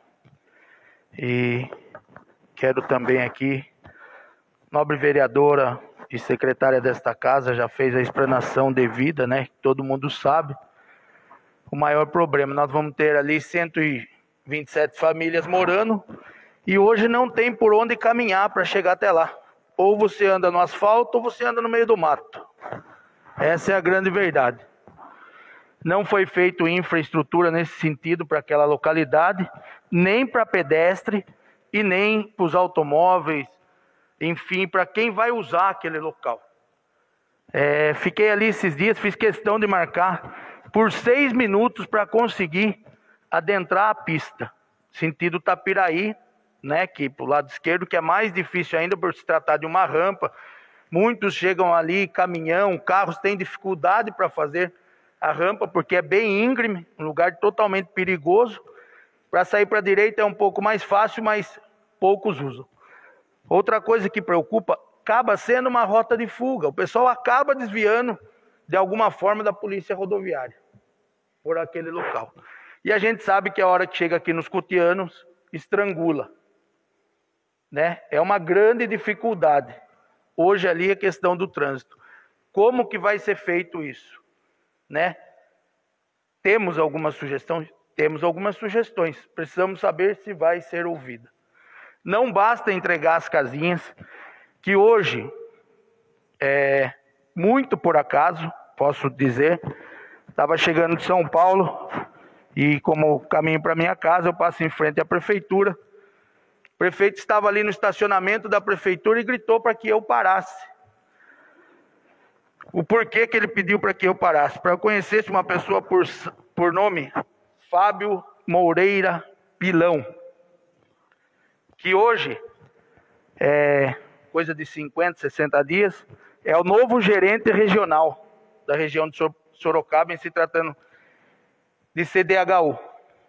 e quero também aqui, nobre vereadora e secretária desta casa já fez a explanação devida, né? Todo mundo sabe. O maior problema, nós vamos ter ali cento e vinte e sete famílias morando e hoje não tem por onde caminhar para chegar até lá. Ou você anda no asfalto ou você anda no meio do mato. Essa é a grande verdade. Não foi feita infraestrutura nesse sentido para aquela localidade, nem para pedestre e nem para os automóveis, enfim, para quem vai usar aquele local. É, fiquei ali esses dias, fiz questão de marcar por seis minutos para conseguir adentrar a pista, sentido Tapiraí, né, que para o lado esquerdo, que é mais difícil ainda por se tratar de uma rampa. Muitos chegam ali, caminhão, carros têm dificuldade para fazer a rampa, porque é bem íngreme, um lugar totalmente perigoso. Para sair para a direita é um pouco mais fácil, mas poucos usam. Outra coisa que preocupa, acaba sendo uma rota de fuga. O pessoal acaba desviando de alguma forma da polícia rodoviária por aquele local. E a gente sabe que a hora que chega aqui nos Cutianos, estrangula, né? É uma grande dificuldade. Hoje ali é questão do trânsito. Como que vai ser feito isso? Né? Temos algumas sugestões? Temos algumas sugestões. Precisamos saber se vai ser ouvida. Não basta entregar as casinhas, que hoje, é, muito por acaso, posso dizer, estava chegando de São Paulo e como caminho para minha casa, eu passo em frente à prefeitura prefeito estava ali no estacionamento da prefeitura e gritou para que eu parasse. O porquê que ele pediu para que eu parasse? Para eu conhecesse uma pessoa por, por nome Fábio Moreira Pilão, que hoje, é coisa de cinquenta, sessenta dias, é o novo gerente regional da região de Sorocaba, em se tratando de C D H U.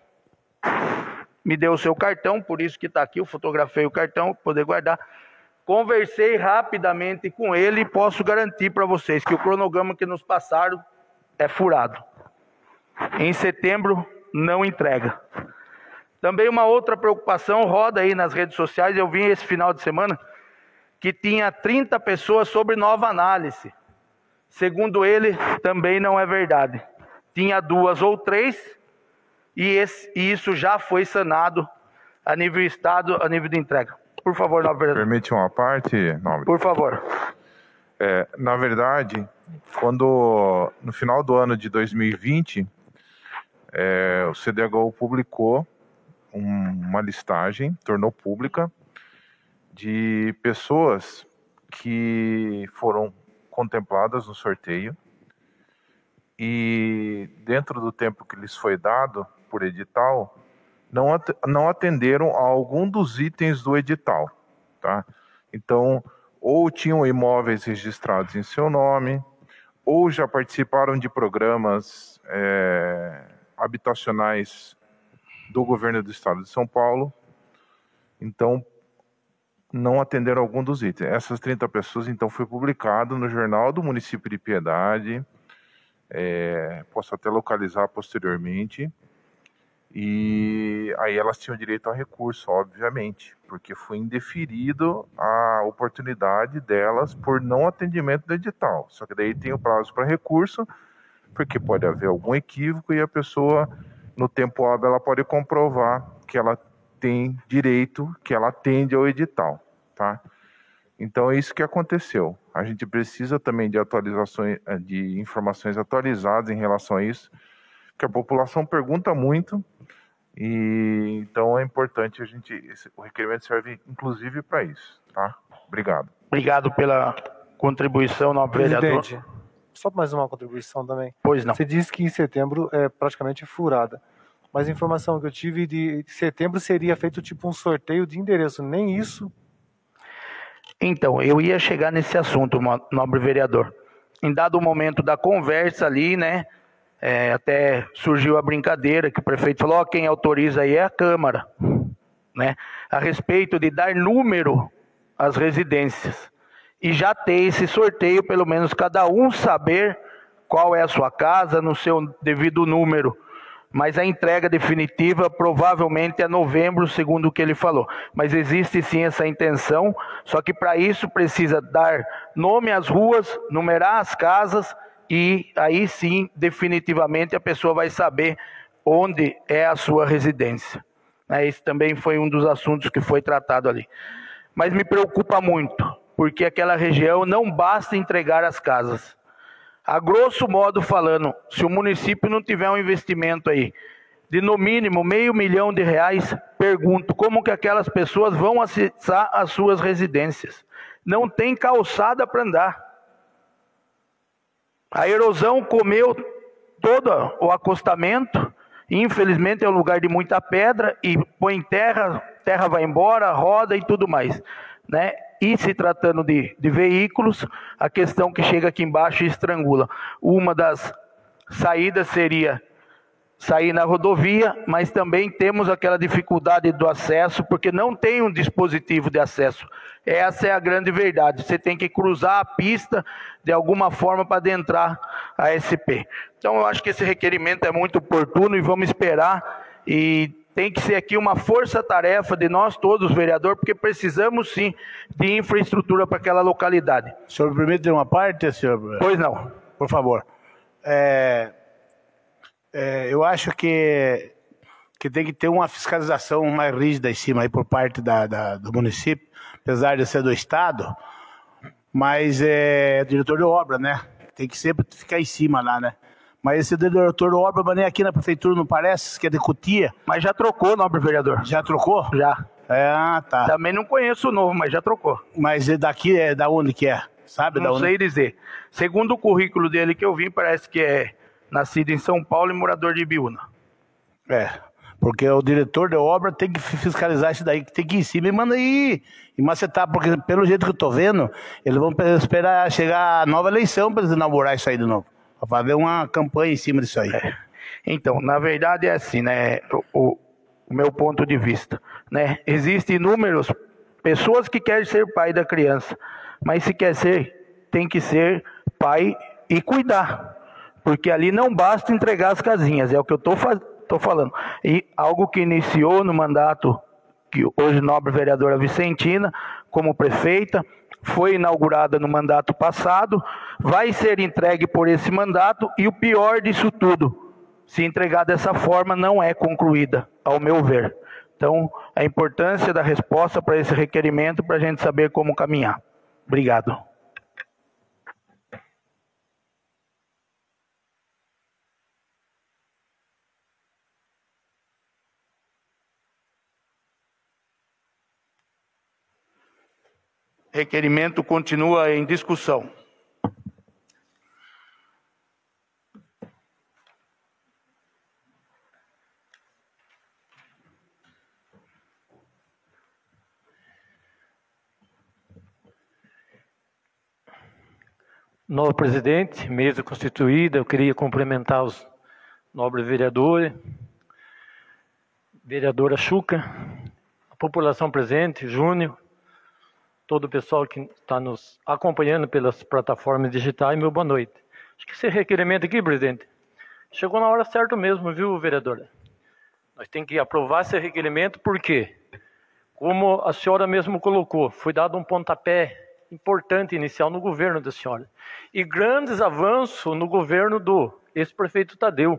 Me deu o seu cartão, por isso que está aqui, eu fotografei o cartão, para poder guardar. Conversei rapidamente com ele e posso garantir para vocês que o cronograma que nos passaram é furado. Em setembro, não entrega. Também uma outra preocupação roda aí nas redes sociais, eu vi esse final de semana, que tinha trinta pessoas sobre nova análise. Segundo ele, também não é verdade. Tinha duas ou três, e, esse, e isso já foi sanado a nível estado, a nível de entrega. Por favor, nobre vereador. Permite uma parte, nobre? Por favor. É, na verdade, quando no final do ano de dois mil e vinte, é, o C D H U publicou um, uma listagem, tornou pública, de pessoas que foram contempladas no sorteio e dentro do tempo que lhes foi dado por edital, não, não atenderam a algum dos itens do edital, tá? Então, ou tinham imóveis registrados em seu nome, ou já participaram de programas é, habitacionais do governo do estado de São Paulo, então não atenderam algum dos itens. Essas trinta pessoas, então, foi publicado no Jornal do Município de Piedade, é, posso até localizar posteriormente, e aí elas tinham direito a recurso, obviamente, porque foi indeferido a oportunidade delas por não atendimento do edital. Só que daí tem o prazo para recurso, porque pode haver algum equívoco e a pessoa, no tempo hábil, ela pode comprovar que ela tem direito, que ela atende ao edital, tá? Então é isso que aconteceu. A gente precisa também de atualizações, de informações atualizadas em relação a isso, porque a população pergunta muito, e então é importante a gente, esse, o requerimento serve inclusive para isso, tá? Obrigado. Obrigado pela contribuição, nobre vereador. Presidente, só mais uma contribuição também. Pois não. Você disse que em setembro é praticamente furada, mas a informação que eu tive de setembro seria feito tipo um sorteio de endereço, nem isso? Então, eu ia chegar nesse assunto, nobre vereador. Em dado momento da conversa ali, né, é, até surgiu a brincadeira que o prefeito falou, ó, quem autoriza aí é a Câmara, né, a respeito de dar número às residências. E já ter esse sorteio, pelo menos cada um saber qual é a sua casa no seu devido número. Mas a entrega definitiva provavelmente é novembro, segundo o que ele falou. Mas existe sim essa intenção, só que para isso precisa dar nome às ruas, numerar as casas e aí sim, definitivamente, a pessoa vai saber onde é a sua residência. Esse também foi um dos assuntos que foi tratado ali. Mas me preocupa muito, porque aquela região não basta entregar as casas. A grosso modo falando, se o município não tiver um investimento aí de no mínimo meio milhão de reais, pergunto como que aquelas pessoas vão acessar as suas residências. Não tem calçada para andar. A erosão comeu todo o acostamento, infelizmente é um lugar de muita pedra e põe terra, terra vai embora, roda e tudo mais, né? E se tratando de, de veículos, a questão que chega aqui embaixo e estrangula. Uma das saídas seria sair na rodovia, mas também temos aquela dificuldade do acesso, porque não tem um dispositivo de acesso. Essa é a grande verdade. Você tem que cruzar a pista de alguma forma para adentrar a S P. Então eu acho que esse requerimento é muito oportuno e vamos esperar, e tem que ser aqui uma força-tarefa de nós todos, vereador, porque precisamos sim de infraestrutura para aquela localidade. O senhor me permite uma parte, senhor? Pois não. Por favor. É, é, eu acho que, que tem que ter uma fiscalização mais rígida em cima aí por parte da, da, do município, apesar de ser do Estado, mas é diretor de obra, né? Tem que sempre ficar em cima lá, né? Mas esse diretor de obra, nem aqui na prefeitura não parece, que é de Cotia. Mas já trocou, nobre vereador. Já trocou? Já. É, ah, tá. Também não conheço o novo, mas já trocou. Mas é daqui, é da onde que é? Sabe da Não onde? sei dizer. Segundo o currículo dele que eu vi, parece que é nascido em São Paulo e morador de Ibiúna. É, porque o diretor de obra tem que fiscalizar isso daí, que tem que ir em cima e manda ir e macetar, porque pelo jeito que eu tô vendo, eles vão esperar chegar a nova eleição para eles inaugurar isso aí de novo. Pra fazer uma campanha em cima disso aí. É. Então, na verdade é assim, né? O, o meu ponto de vista, né? Existem inúmeras pessoas que querem ser pai da criança, mas se quer ser, tem que ser pai e cuidar, porque ali não basta entregar as casinhas, é o que eu estou tô falando. E algo que iniciou no mandato que hoje nobre vereadora Vicentina, como prefeita, foi inaugurada no mandato passado, vai ser entregue por esse mandato, e o pior disso tudo, se entregar dessa forma, não é concluída, ao meu ver. Então, a importância da resposta para esse requerimento, para a gente saber como caminhar. Obrigado. Requerimento continua em discussão. Novo presidente, mesa constituída, eu queria cumprimentar os nobres vereadores, vereadora Chuca, a população presente, Júnior, todo o pessoal que está nos acompanhando pelas plataformas digitais, meu boa noite. Acho que esse requerimento aqui, presidente, chegou na hora certa mesmo, viu, vereadora? Nós temos que aprovar esse requerimento porque, como a senhora mesmo colocou, foi dado um pontapé importante inicial no governo da senhora. E grandes avanços no governo do ex-prefeito Tadeu.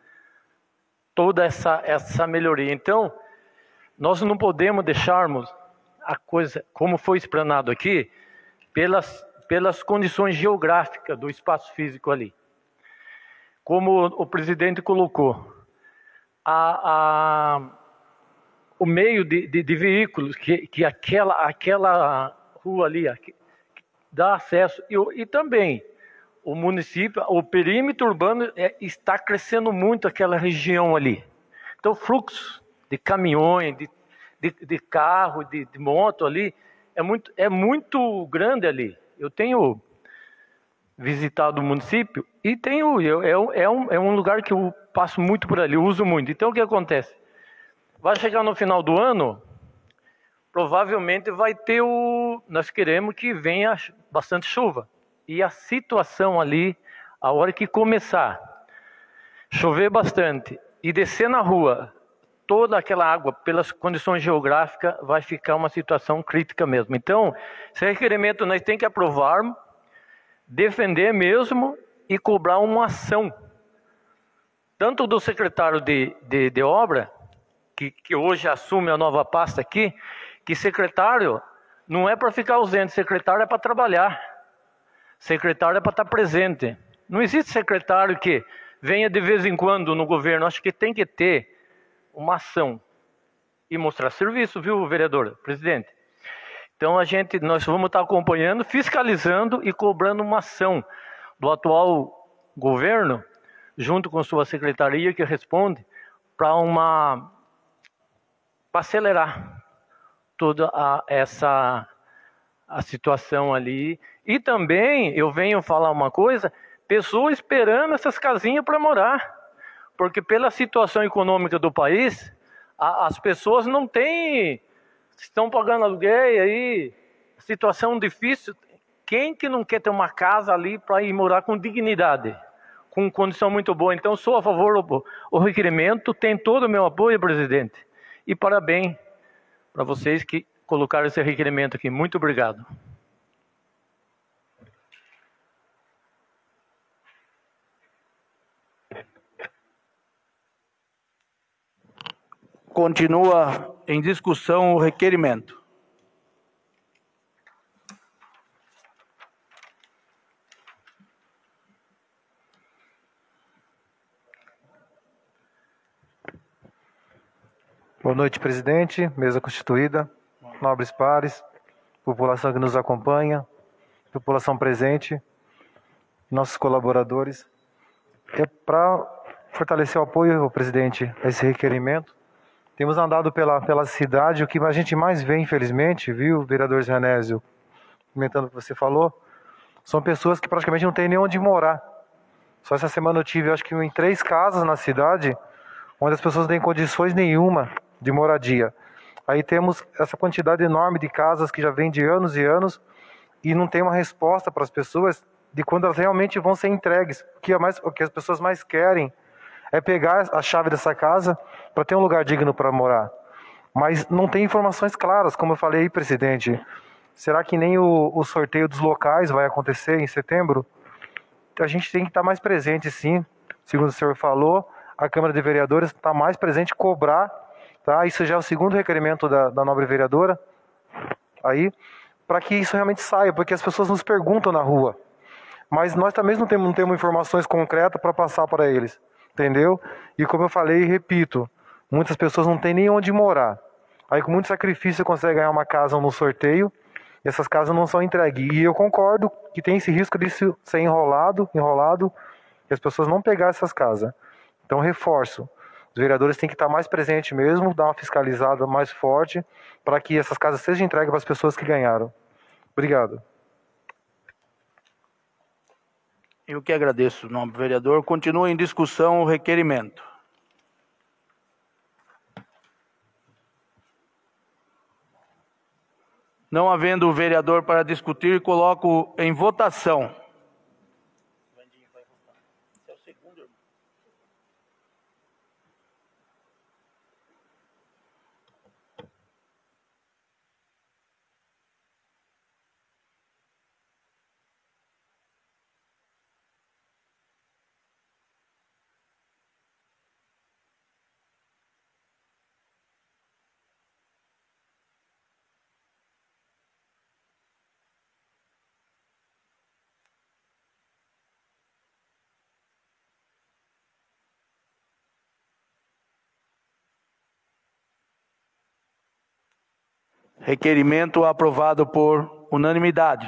Toda essa, essa melhoria. Então, nós não podemos deixarmos a coisa, como foi explanado aqui, pelas, pelas condições geográficas do espaço físico ali. Como o presidente colocou, a, a, o meio de, de, de veículos que, que aquela, aquela rua ali aqui, dá acesso, e, e também o município, o perímetro urbano é, está crescendo muito aquela região ali. Então o fluxo de caminhões, de, de, de carro, de, de moto ali, é muito, é muito grande ali. Eu tenho visitado o município e tenho, eu, é, é, um, é um lugar que eu passo muito por ali, eu uso muito. Então o que acontece? Vai chegar no final do ano, provavelmente vai ter o... Nós queremos que venha bastante chuva. E a situação ali, a hora que começar a chover bastante e descer na rua, toda aquela água, pelas condições geográficas, vai ficar uma situação crítica mesmo. Então, esse requerimento nós temos que aprovar, defender mesmo e cobrar uma ação. Tanto do secretário de, de, de obra, que, que hoje assume a nova pasta aqui, que secretário não é para ficar ausente, secretário é para trabalhar, secretário é para estar presente. Não existe secretário que venha de vez em quando no governo, acho que tem que ter uma ação e mostrar serviço, viu, vereadora, presidente? Então a gente, nós vamos estar acompanhando, fiscalizando e cobrando uma ação do atual governo, junto com sua secretaria que responde, para uma, para acelerar toda a, essa a situação ali. E também eu venho falar uma coisa, pessoas esperando essas casinhas para morar, porque pela situação econômica do país, a, as pessoas não têm, estão pagando aluguel aí, situação difícil. Quem que não quer ter uma casa ali para ir morar com dignidade, com condição muito boa? Então sou a favor do o requerimento, tem todo o meu apoio, presidente, e parabéns para vocês que colocaram esse requerimento aqui. Muito obrigado. Continua em discussão o requerimento. Boa noite, presidente, mesa constituída, nobres pares, população que nos acompanha, população presente, nossos colaboradores. É para fortalecer o apoio, presidente, a esse requerimento. Temos andado pela, pela cidade, o que a gente mais vê, infelizmente, viu, vereador Zanésio, comentando o que você falou, são pessoas que praticamente não têm nem onde morar. Só essa semana eu tive, acho que em três casas na cidade, onde as pessoas não têm condições nenhuma de moradia. Aí temos essa quantidade enorme de casas que já vem de anos e anos e não tem uma resposta para as pessoas de quando elas realmente vão ser entregues. O que, é mais, o que as pessoas mais querem é pegar a chave dessa casa para ter um lugar digno para morar. Mas não tem informações claras, como eu falei aí, presidente. Será que nem o, o sorteio dos locais vai acontecer em setembro? A gente tem que estar mais presente, sim. Segundo o senhor falou, a Câmara de Vereadores está mais presente, cobrar, tá? Isso já é o segundo requerimento da, da nobre vereadora, aí, para que isso realmente saia, porque as pessoas nos perguntam na rua, mas nós também não temos, não temos informações concretas para passar para eles, entendeu? E como eu falei e repito, muitas pessoas não têm nem onde morar. Aí com muito sacrifício consegue ganhar uma casa no sorteio, e essas casas não são entregues. E eu concordo que tem esse risco de ser enrolado, enrolado, e as pessoas não pegar essas casas. Então reforço, os vereadores têm que estar mais presentes mesmo, dar uma fiscalizada mais forte, para que essas casas sejam entregues para as pessoas que ganharam. Obrigado. Eu que agradeço, nobre vereador. Continua em discussão o requerimento. Não havendo o vereador para discutir, coloco em votação. Requerimento aprovado por unanimidade.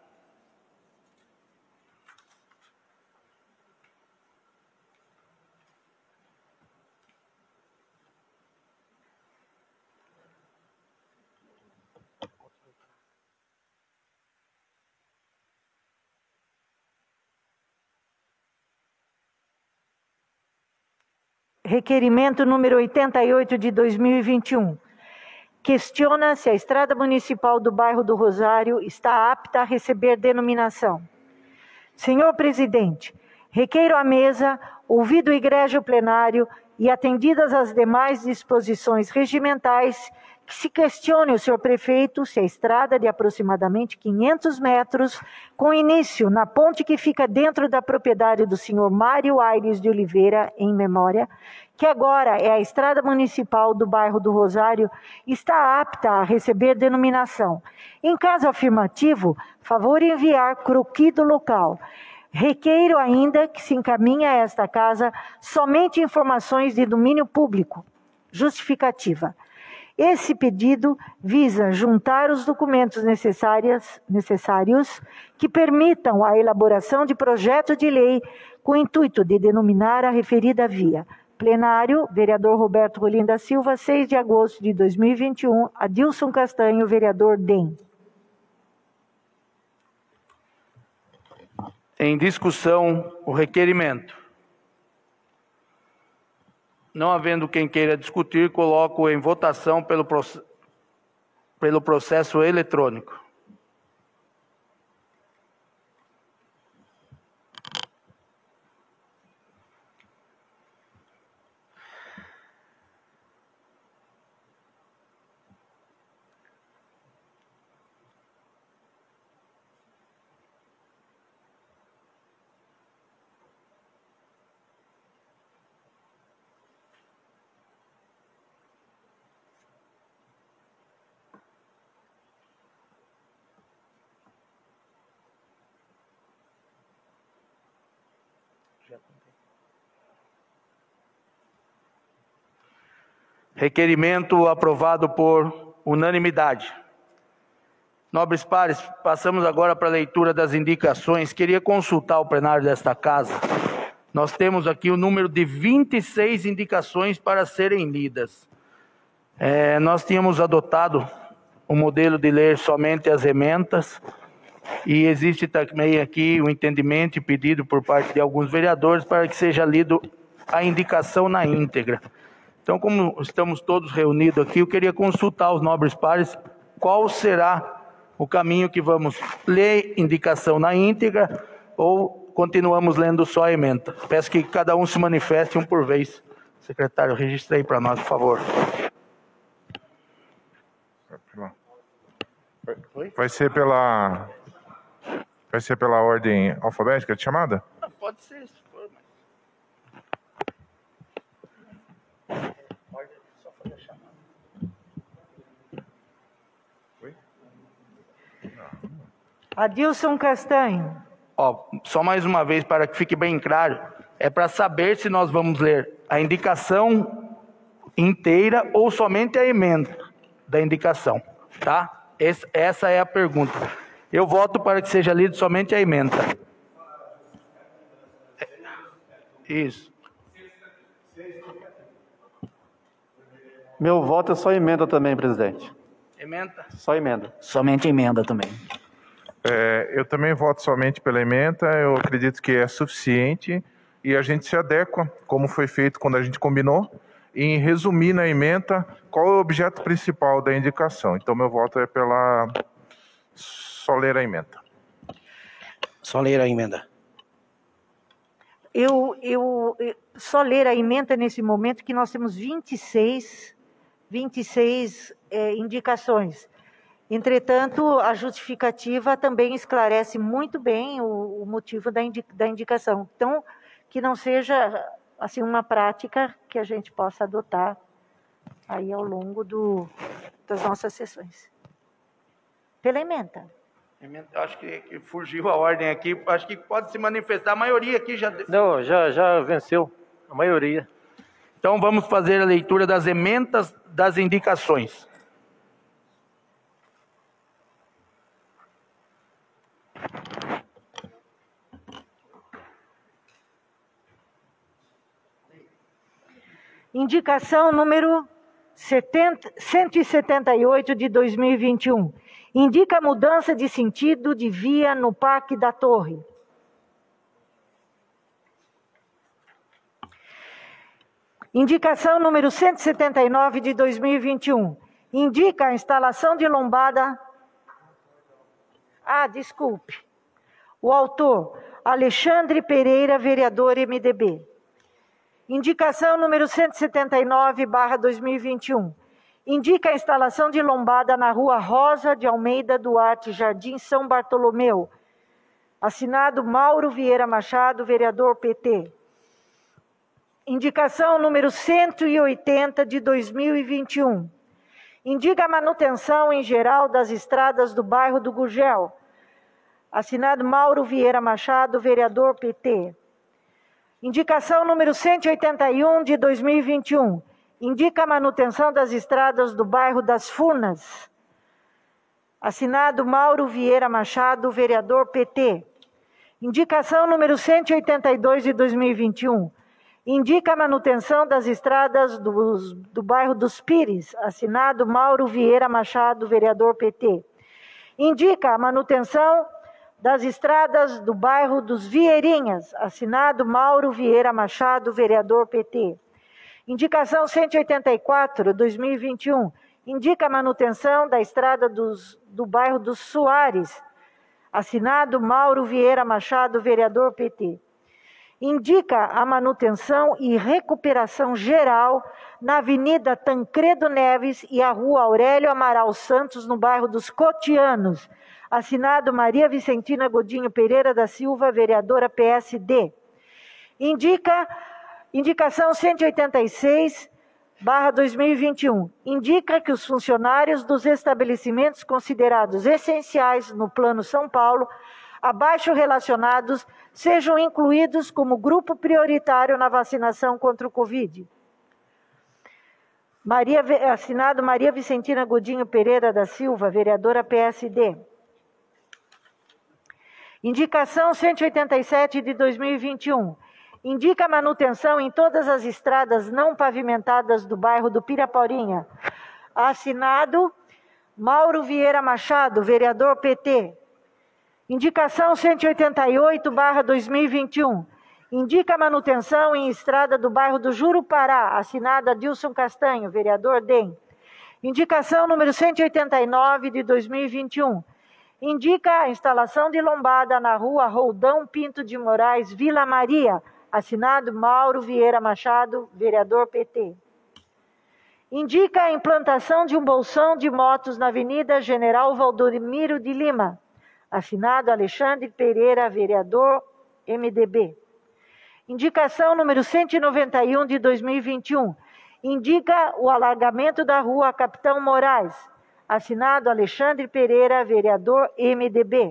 Requerimento número oitenta e oito de dois mil e vinte e um. Questiona se a estrada municipal do bairro do Rosário está apta a receber denominação. Senhor presidente, requeiro à mesa, ouvido o egrégio plenário e atendidas as demais disposições regimentais, que se questione o senhor prefeito se a estrada de aproximadamente quinhentos metros, com início na ponte que fica dentro da propriedade do senhor Mário Aires de Oliveira, em memória, que agora é a estrada municipal do bairro do Rosário, está apta a receber denominação. Em caso afirmativo, favor enviar croquis do local. Requeiro ainda que se encaminhe a esta casa somente informações de domínio público. Justificativa. Esse pedido visa juntar os documentos necessários, necessários que permitam a elaboração de projeto de lei com o intuito de denominar a referida via. Plenário, vereador Roberto Rolim da Silva, seis de agosto de dois mil e vinte e um, Adilson Castanho, vereador D E M. Em discussão o requerimento. Não havendo quem queira discutir, coloco em votação pelo, pelo processo eletrônico. Requerimento aprovado por unanimidade. Nobres pares, passamos agora para a leitura das indicações. Queria consultar o plenário desta casa. Nós temos aqui o número de vinte e seis indicações para serem lidas. É, nós tínhamos adotado o modelo de ler somente as emendas, e existe também aqui o entendimento e pedido por parte de alguns vereadores para que seja lido a indicação na íntegra. Então, como estamos todos reunidos aqui, eu queria consultar os nobres pares qual será o caminho que vamos ler indicação na íntegra ou continuamos lendo só a emenda. Peço que cada um se manifeste um por vez. Secretário, registre aí para nós, por favor. Vai ser pela, vai ser pela ordem alfabética de chamada? Não, pode ser, se for. Mas... Só fazer a chamada. Oi? Adilson Castanho. Ó, só mais uma vez para que fique bem claro, é para saber se nós vamos ler a indicação inteira ou somente a emenda da indicação, tá? Esse, essa é a pergunta. Eu voto para que seja lido somente a emenda. Isso. Meu voto é só emenda também, presidente. Emenda? Só emenda. Somente emenda também. É, eu também voto somente pela emenda, eu acredito que é suficiente e a gente se adequa, como foi feito quando a gente combinou, em resumir na emenda qual é o objeto principal da indicação. Então, meu voto é pela... só ler a emenda. Só ler a emenda. Eu, eu, eu só ler a emenda nesse momento que nós temos vinte e seis, vinte e seis é, indicações. Entretanto, a justificativa também esclarece muito bem o, o motivo da, indi, da indicação. Então, que não seja assim uma prática que a gente possa adotar aí ao longo do, das nossas sessões. Pela emenda. Acho que, que fugiu a ordem aqui, acho que pode se manifestar, a maioria aqui já... Não, já, já venceu, a maioria. Então vamos fazer a leitura das emendas das indicações. Indicação número cento e setenta e oito de dois mil e vinte e um. Indica mudança de sentido de via no Parque da Torre. Indicação número cento e setenta e nove de dois mil e vinte e um. Indica a instalação de lombada... Ah, desculpe. O autor, Alexandre Pereira, vereador M D B. Indicação número cento e setenta e nove barra dois mil e vinte e um. Indica a instalação de lombada na rua Rosa de Almeida Duarte, Jardim São Bartolomeu. Assinado Mauro Vieira Machado, vereador P T. Indicação número cento e oitenta de dois mil e vinte e um. Indica a manutenção em geral das estradas do bairro do Gurgel. Assinado Mauro Vieira Machado, vereador P T. Indicação número cento e oitenta e um de dois mil e vinte e um. Indica a manutenção das estradas do bairro das Furnas. Assinado Mauro Vieira Machado, vereador P T. Indicação número cento e oitenta e dois de dois mil e vinte e um. Indica a manutenção das estradas dos, do bairro dos Pires. Assinado Mauro Vieira Machado, vereador P T. Indica a manutenção das estradas do bairro dos Vieirinhas. Assinado Mauro Vieira Machado, vereador P T. Indicação cento e oitenta e quatro, dois mil e vinte e um. Indica a manutenção da estrada dos, do bairro dos Soares. Assinado Mauro Vieira Machado, vereador P T. Indica a manutenção e recuperação geral na Avenida Tancredo Neves e a Rua Aurélio Amaral Santos, no bairro dos Cotianos. Assinado Maria Vicentina Godinho Pereira da Silva, vereadora P S D. Indica, indicação cento e oitenta e seis, barra dois mil e vinte e um. Indica que os funcionários dos estabelecimentos considerados essenciais no Plano São Paulo, abaixo relacionados, sejam incluídos como grupo prioritário na vacinação contra o Covid. Maria, assinado Maria Vicentina Godinho Pereira da Silva, vereadora P S D. Indicação cento e oitenta e sete de dois mil e vinte e um. Indica manutenção em todas as estradas não pavimentadas do bairro do Piraporinha. Assinado Mauro Vieira Machado, vereador P T. Indicação cento e oitenta e oito barra dois mil e vinte e um. Indica manutenção em estrada do bairro do Jurupará. Assinado Adilson Castanho, vereador D E M. Indicação número cento e oitenta e nove de dois mil e vinte e um. Indica a instalação de lombada na rua Roldão Pinto de Moraes, Vila Maria. Assinado Mauro Vieira Machado, vereador P T. Indica a implantação de um bolsão de motos na Avenida General Valdomiro de Lima. Assinado Alexandre Pereira, vereador M D B. Indicação número cento e noventa e um de dois mil e vinte e um. Indica o alargamento da rua Capitão Moraes. Assinado Alexandre Pereira, vereador M D B.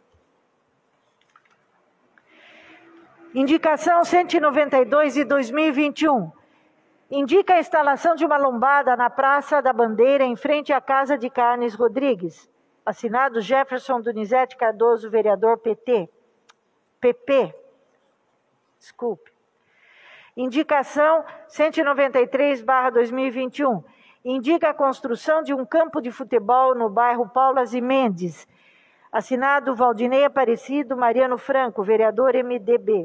Indicação cento e noventa e dois de dois mil e vinte e um. Indica a instalação de uma lombada na Praça da Bandeira, em frente à Casa de Carnes Rodrigues. Assinado Jefferson Donizete Cardoso, vereador P T. P P. Desculpe. Indicação cento e noventa e três barra dois mil e vinte e um. Indica a construção de um campo de futebol no bairro Paulas e Mendes. Assinado Valdinei Aparecido Mariano Franco, vereador M D B.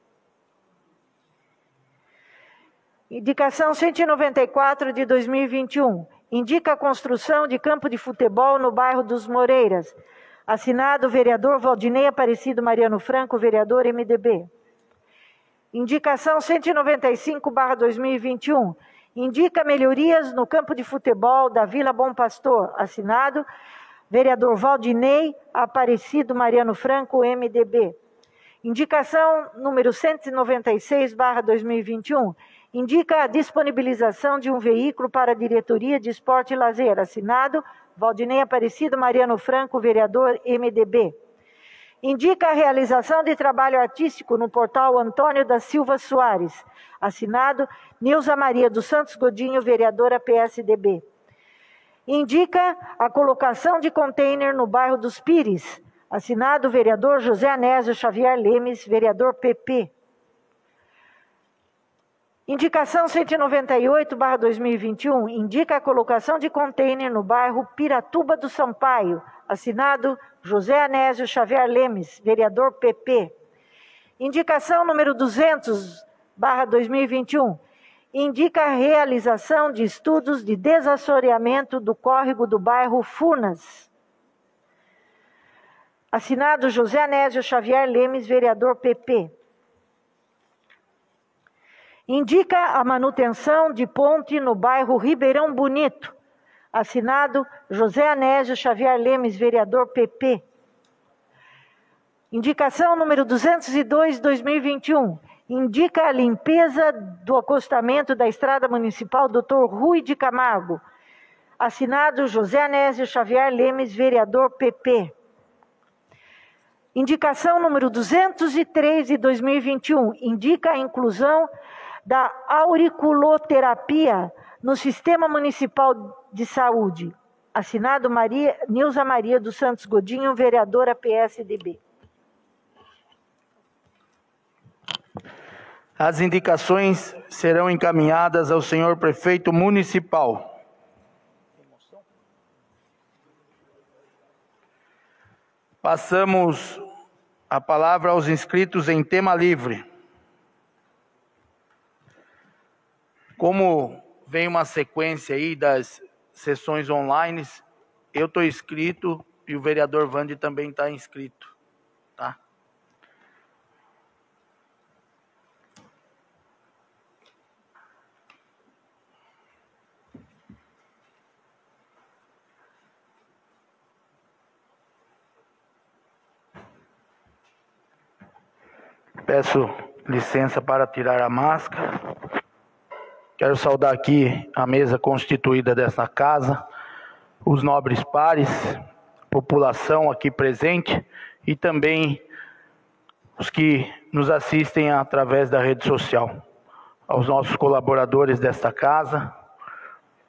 Indicação cento e noventa e quatro de dois mil e vinte e um. Indica a construção de campo de futebol no bairro dos Moreiras. Assinado vereador Valdinei Aparecido Mariano Franco, vereador M D B. Indicação cento e noventa e cinco barra dois mil e vinte e um. Indica melhorias no campo de futebol da Vila Bom Pastor. Assinado vereador Valdinei Aparecido Mariano Franco, M D B. Indicação número cento e noventa e seis barra dois mil e vinte e um. Indica a disponibilização de um veículo para a Diretoria de Esporte e Lazer. Assinado Valdinei Aparecido Mariano Franco, vereador M D B. Indica a realização de trabalho artístico no portal Antônio da Silva Soares. Assinado Nilza Maria dos Santos Godinho, vereadora P S D B. Indica a colocação de container no bairro dos Pires. Assinado vereador José Anésio Xavier Lemes, vereador P P. Indicação cento e noventa e oito barra dois mil e vinte e um. Indica a colocação de container no bairro Piratuba do Sampaio. Assinado José Anésio Xavier Lemes, vereador P P. Indicação número duzentos barra dois mil e vinte e um. Indica a realização de estudos de desassoreamento do córrego do bairro Furnas. Assinado José Anésio Xavier Lemes, vereador P P. Indica a manutenção de ponte no bairro Ribeirão Bonito. Assinado José Anésio Xavier Lemes, vereador P P. Indicação número duzentos e dois, dois mil e vinte e um. Indica a limpeza do acostamento da Estrada Municipal doutor Rui de Camargo. Assinado José Anésio Xavier Lemes, vereador P P. Indicação número duzentos e três de dois mil e vinte e um. Indica a inclusão da auriculoterapia no Sistema Municipal de Saúde. Assinado Maria, Nilza Maria dos Santos Godinho, vereadora P S D B. As indicações serão encaminhadas ao senhor prefeito municipal. Passamos a palavra aos inscritos em tema livre. Como vem uma sequência aí das sessões online, eu estou inscrito e o vereador Vande também está inscrito, tá? Peço licença para tirar a máscara. Quero saudar aqui a mesa constituída dessa casa, os nobres pares, população aqui presente e também os que nos assistem através da rede social. Aos nossos colaboradores desta casa,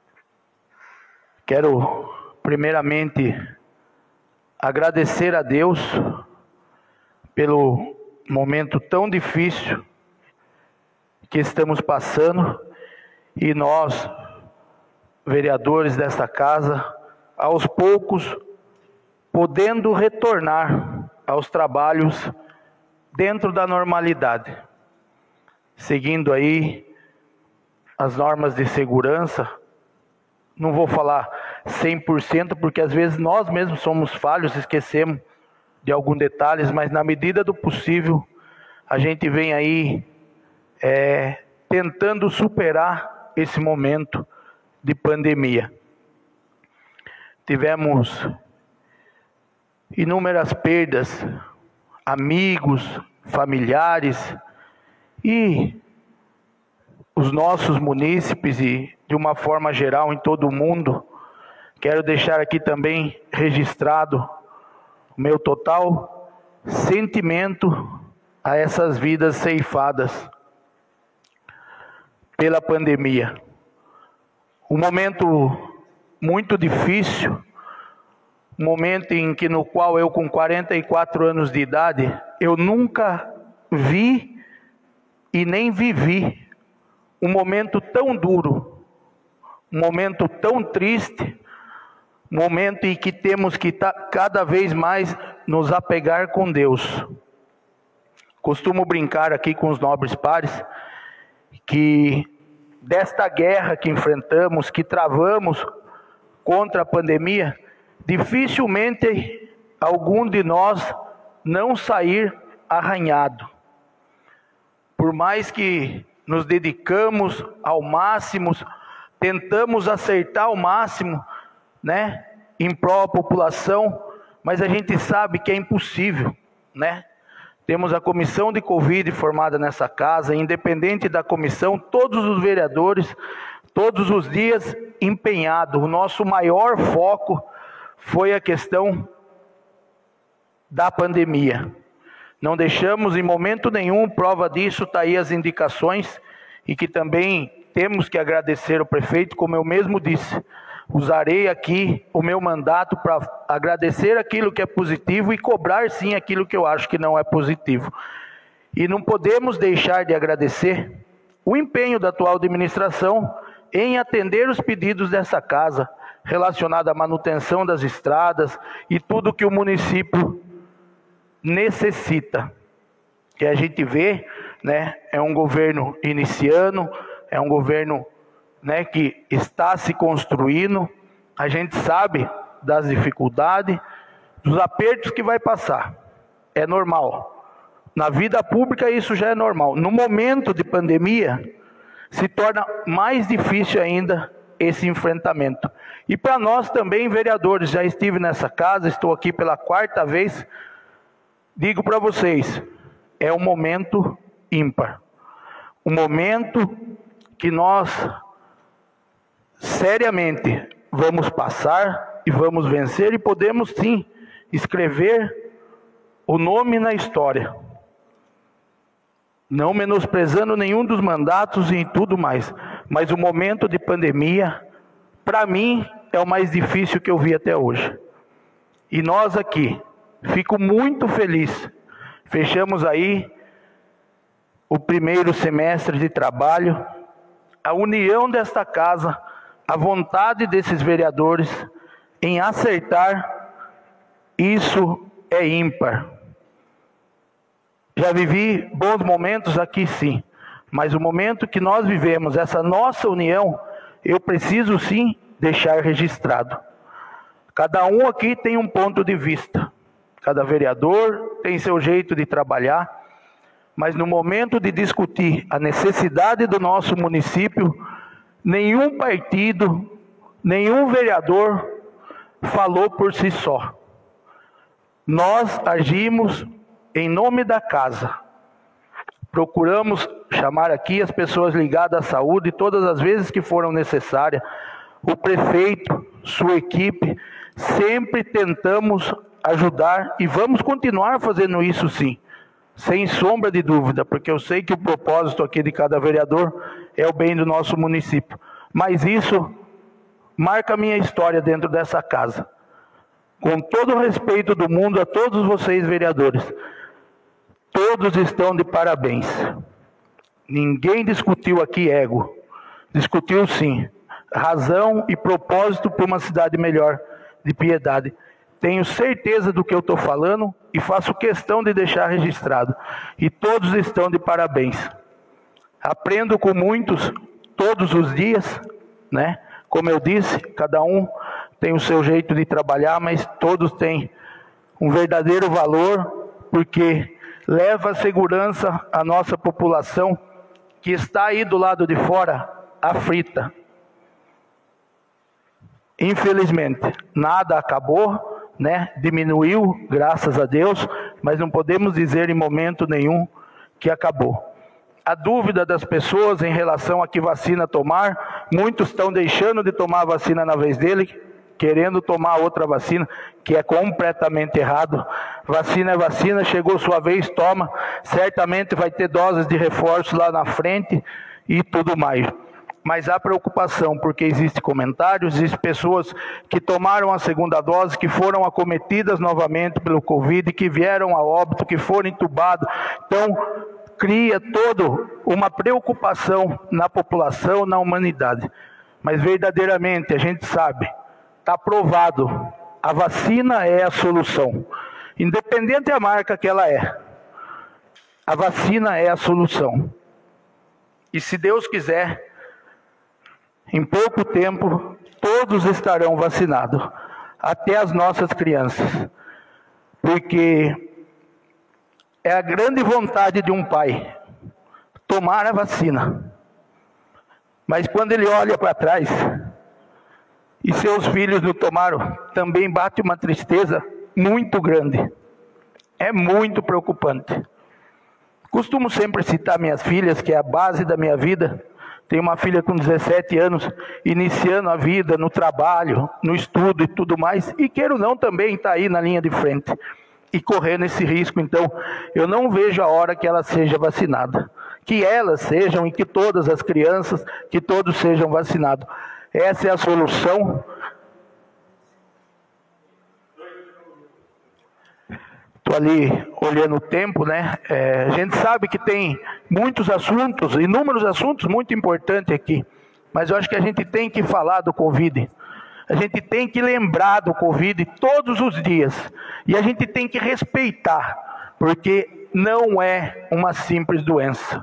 Quero, primeiramente, agradecer a Deus pelo momento tão difícil que estamos passando e nós, vereadores desta casa, aos poucos, podendo retornar aos trabalhos dentro da normalidade, seguindo aí as normas de segurança. Não vou falar cem por cento, porque às vezes nós mesmos somos falhos, esquecemos de alguns detalhes, mas na medida do possível, a gente vem aí é, tentando superar esse momento de pandemia. Tivemos inúmeras perdas, amigos, familiares e os nossos munícipes e de uma forma geral em todo o mundo. Quero deixar aqui também registrado o meu total sentimento a essas vidas ceifadas pela pandemia. Um momento muito difícil, um momento em que no qual eu com quarenta e quatro anos de idade, eu nunca vi e nem vivi um momento tão duro, um momento tão triste, um momento em que temos que cada vez mais nos apegar com Deus. Costumo brincar aqui com os nobres pares que desta guerra que enfrentamos, que travamos contra a pandemia, dificilmente algum de nós não sair arranhado. Por mais que nos dedicamos ao máximo, tentamos acertar ao máximo, né, em prol da população, mas a gente sabe que é impossível, né? Temos a comissão de Covid formada nessa casa, independente da comissão, todos os vereadores, todos os dias empenhados. O nosso maior foco foi a questão da pandemia. Não deixamos em momento nenhum, prova disso está aí as indicações, e que também temos que agradecer ao prefeito, como eu mesmo disse. Usarei aqui o meu mandato para agradecer aquilo que é positivo e cobrar sim aquilo que eu acho que não é positivo. E não podemos deixar de agradecer o empenho da atual administração em atender os pedidos dessa casa, relacionado à manutenção das estradas e tudo que o município necessita. Que a gente vê, né, é um governo iniciando, é um governo, né, que está se construindo. A gente sabe das dificuldades, dos apertos que vai passar. É normal. Na vida pública isso já é normal. No momento de pandemia, se torna mais difícil ainda esse enfrentamento. E para nós também, vereadores, já estive nessa casa, estou aqui pela quarta vez, digo para vocês, é um momento ímpar. Um momento que nós seriamente vamos passar e vamos vencer, e podemos sim escrever o nome na história. Não menosprezando nenhum dos mandatos e tudo mais, mas o momento de pandemia, para mim, é o mais difícil que eu vi até hoje. E nós aqui, fico muito feliz, fechamos aí o primeiro semestre de trabalho, a união desta casa, a vontade desses vereadores em acertar, isso é ímpar. Já vivi bons momentos aqui sim, mas o momento que nós vivemos, essa nossa união, eu preciso sim deixar registrado. Cada um aqui tem um ponto de vista, cada vereador tem seu jeito de trabalhar, mas no momento de discutir a necessidade do nosso município, nenhum partido, nenhum vereador falou por si só. Nós agimos em nome da casa. Procuramos chamar aqui as pessoas ligadas à saúde todas as vezes que foram necessárias. O prefeito, sua equipe, sempre tentamos ajudar e vamos continuar fazendo isso sim, sem sombra de dúvida, porque eu sei que o propósito aqui de cada vereador é o bem do nosso município. Mas isso marca minha história dentro dessa casa. Com todo o respeito do mundo a todos vocês, vereadores, todos estão de parabéns. Ninguém discutiu aqui ego. Discutiu sim razão e propósito para uma cidade melhor de Piedade. Tenho certeza do que eu estou falando e faço questão de deixar registrado. E todos estão de parabéns. Aprendo com muitos todos os dias, né? Como eu disse, cada um tem o seu jeito de trabalhar, mas todos têm um verdadeiro valor, porque leva a segurança à nossa população que está aí do lado de fora, aflita. Infelizmente, nada acabou, né? Diminuiu, graças a Deus, mas não podemos dizer em momento nenhum que acabou. A dúvida das pessoas em relação a que vacina tomar, muitos estão deixando de tomar a vacina na vez dele, querendo tomar outra vacina, que é completamente errado. Vacina é vacina, chegou sua vez, toma. Certamente vai ter doses de reforço lá na frente e tudo mais. Mas há preocupação, porque existe comentários, existem pessoas que tomaram a segunda dose, que foram acometidas novamente pelo Covid, que vieram a óbito, que foram entubados. Então, cria toda uma preocupação na população, na humanidade. Mas verdadeiramente, a gente sabe, está provado, a vacina é a solução. Independente da marca que ela é, a vacina é a solução. E se Deus quiser, em pouco tempo, todos estarão vacinados, até as nossas crianças. Porque é a grande vontade de um pai tomar a vacina. Mas quando ele olha para trás e seus filhos não tomaram, também bate uma tristeza muito grande. É muito preocupante. Costumo sempre citar minhas filhas, que é a base da minha vida. Tenho uma filha com dezessete anos, iniciando a vida no trabalho, no estudo e tudo mais. E queiro ou não, também está aí na linha de frente e correndo esse risco. Então, eu não vejo a hora que ela seja vacinada. Que elas sejam e que todas as crianças, que todos sejam vacinados. Essa é a solução. Estou ali olhando o tempo, né? É, a gente sabe que tem muitos assuntos, inúmeros assuntos muito importantes aqui. Mas eu acho que a gente tem que falar do Covid. A gente tem que lembrar do Covid todos os dias. E a gente tem que respeitar, porque não é uma simples doença.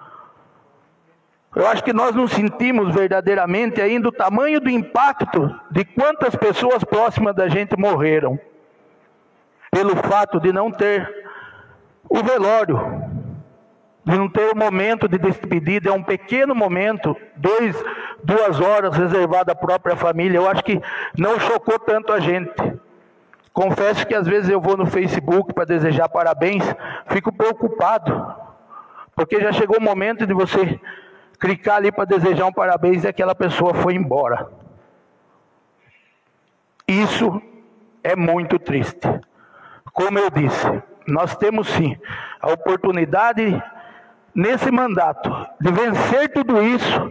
Eu acho que nós não sentimos verdadeiramente ainda o tamanho do impacto de quantas pessoas próximas da gente morreram. Pelo fato de não ter o velório, de não ter o momento de despedida. É um pequeno momento, dois, duas horas reservado à própria família. Eu acho que não chocou tanto a gente. Confesso que às vezes eu vou no Facebook para desejar parabéns, fico preocupado, porque já chegou o momento de você clicar ali para desejar um parabéns e aquela pessoa foi embora. Isso é muito triste. Como eu disse, nós temos sim a oportunidade nesse mandato de vencer tudo isso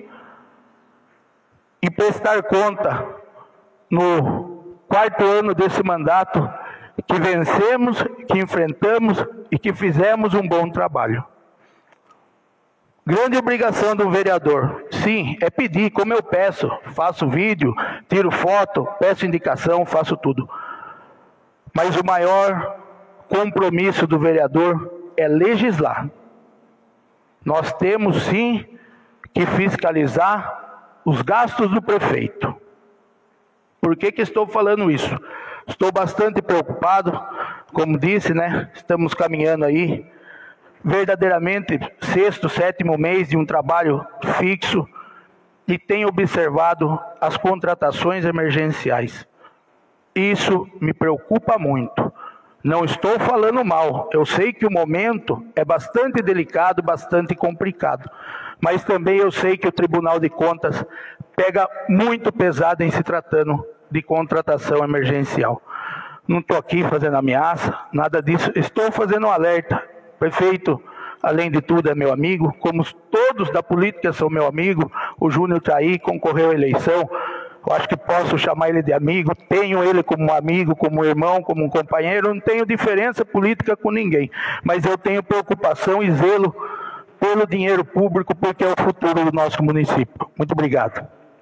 e prestar conta no quarto ano desse mandato que vencemos, que enfrentamos e que fizemos um bom trabalho. Grande obrigação do vereador, sim, é pedir, como eu peço, faço vídeo, tiro foto, peço indicação, faço tudo. Mas o maior compromisso do vereador é legislar. Nós temos sim que fiscalizar os gastos do prefeito. Por que que estou falando isso? Estou bastante preocupado, como disse, né? Estamos caminhando aí, verdadeiramente, sexto, sétimo mês de um trabalho fixo e tenho observado as contratações emergenciais. Isso me preocupa muito. Não estou falando mal, eu sei que o momento é bastante delicado, bastante complicado, mas também eu sei que o Tribunal de Contas pega muito pesado em se tratando de contratação emergencial. Não estou aqui fazendo ameaça, nada disso, estou fazendo um alerta. O prefeito, além de tudo, é meu amigo, como todos da política são meu amigo. O Júnior está aí, concorreu à eleição. Eu acho que posso chamar ele de amigo, tenho ele como amigo, como irmão, como um companheiro, não tenho diferença política com ninguém, mas eu tenho preocupação e zelo pelo dinheiro público, porque é o futuro do nosso município. Muito obrigado.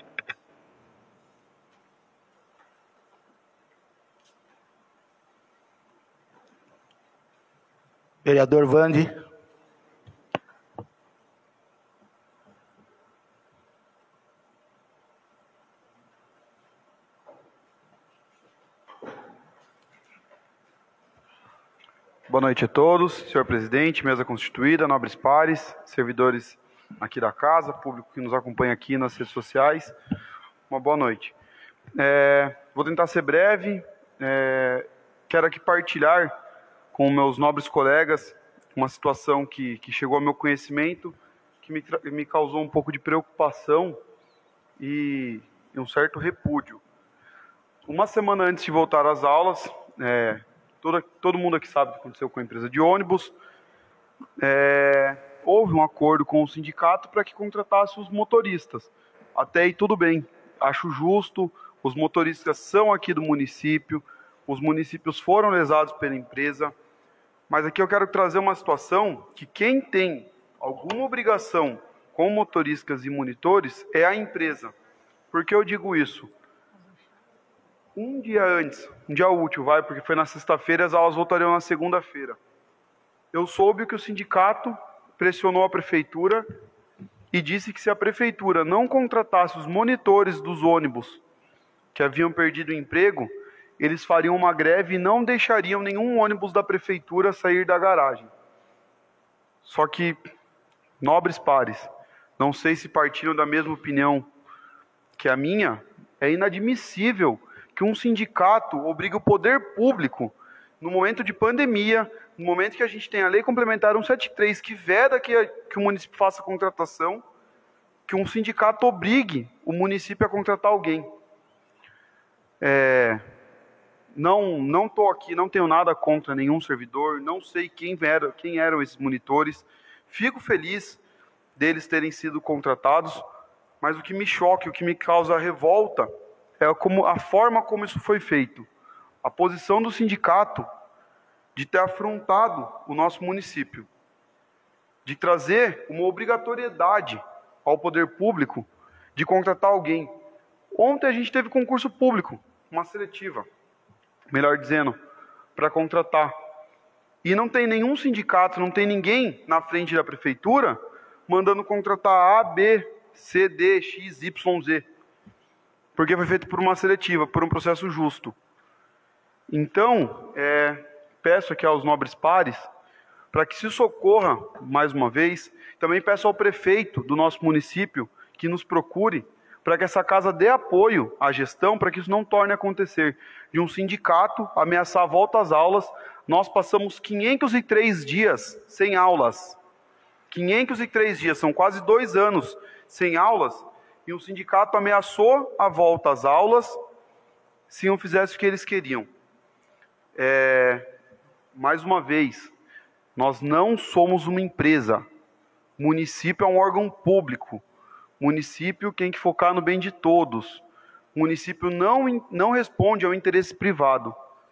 Vereador Vande. Boa noite a todos, senhor presidente, mesa constituída, nobres pares, servidores aqui da casa, público que nos acompanha aqui nas redes sociais, uma boa noite. É, vou tentar ser breve, é, quero aqui partilhar com meus nobres colegas uma situação que, que chegou ao meu conhecimento, que me, me causou um pouco de preocupação e, e um certo repúdio. Uma semana antes de voltar às aulas, é, Todo, todo mundo aqui sabe o que aconteceu com a empresa de ônibus. É, houve um acordo com o sindicato para que contratasse os motoristas. Até aí tudo bem, acho justo, os motoristas são aqui do município, os municípios foram lesados pela empresa, mas aqui eu quero trazer uma situação que quem tem alguma obrigação com motoristas e monitores é a empresa. Por que eu digo isso? Um dia antes, um dia útil, vai, porque foi na sexta-feira e as aulas voltariam na segunda-feira. Eu soube que o sindicato pressionou a prefeitura e disse que se a prefeitura não contratasse os monitores dos ônibus que haviam perdido o emprego, eles fariam uma greve e não deixariam nenhum ônibus da prefeitura sair da garagem. Só que, nobres pares, não sei se partilham da mesma opinião que a minha, é inadmissível que um sindicato obrigue o poder público, no momento de pandemia, no momento que a gente tem a Lei Complementar cento e setenta e três, que veda que, a, que o município faça a contratação, que um sindicato obrigue o município a contratar alguém. É, não não estou aqui, não tenho nada contra nenhum servidor, não sei quem, era, quem eram esses monitores, fico feliz deles terem sido contratados, mas o que me choca, o que me causa revolta, é como, a forma como isso foi feito. A posição do sindicato de ter afrontado o nosso município, de trazer uma obrigatoriedade ao poder público de contratar alguém. Ontem a gente teve concurso público, uma seletiva, melhor dizendo, para contratar. E não tem nenhum sindicato, não tem ninguém na frente da prefeitura mandando contratar A, B, C, D, X, Y, Z. Porque foi feito por uma seletiva, por um processo justo. Então, é, peço aqui aos nobres pares, para que se socorra, mais uma vez, também peço ao prefeito do nosso município que nos procure, para que essa casa dê apoio à gestão, para que isso não torne a acontecer. De um sindicato ameaçar a volta às aulas, nós passamos quinhentos e três dias sem aulas. quinhentos e três dias, são quase dois anos sem aulas, e o sindicato ameaçou a volta às aulas se não fizesse o que eles queriam. É, mais uma vez, nós não somos uma empresa. O município é um órgão público. O município tem que focar no bem de todos. O município não, não responde ao interesse privado.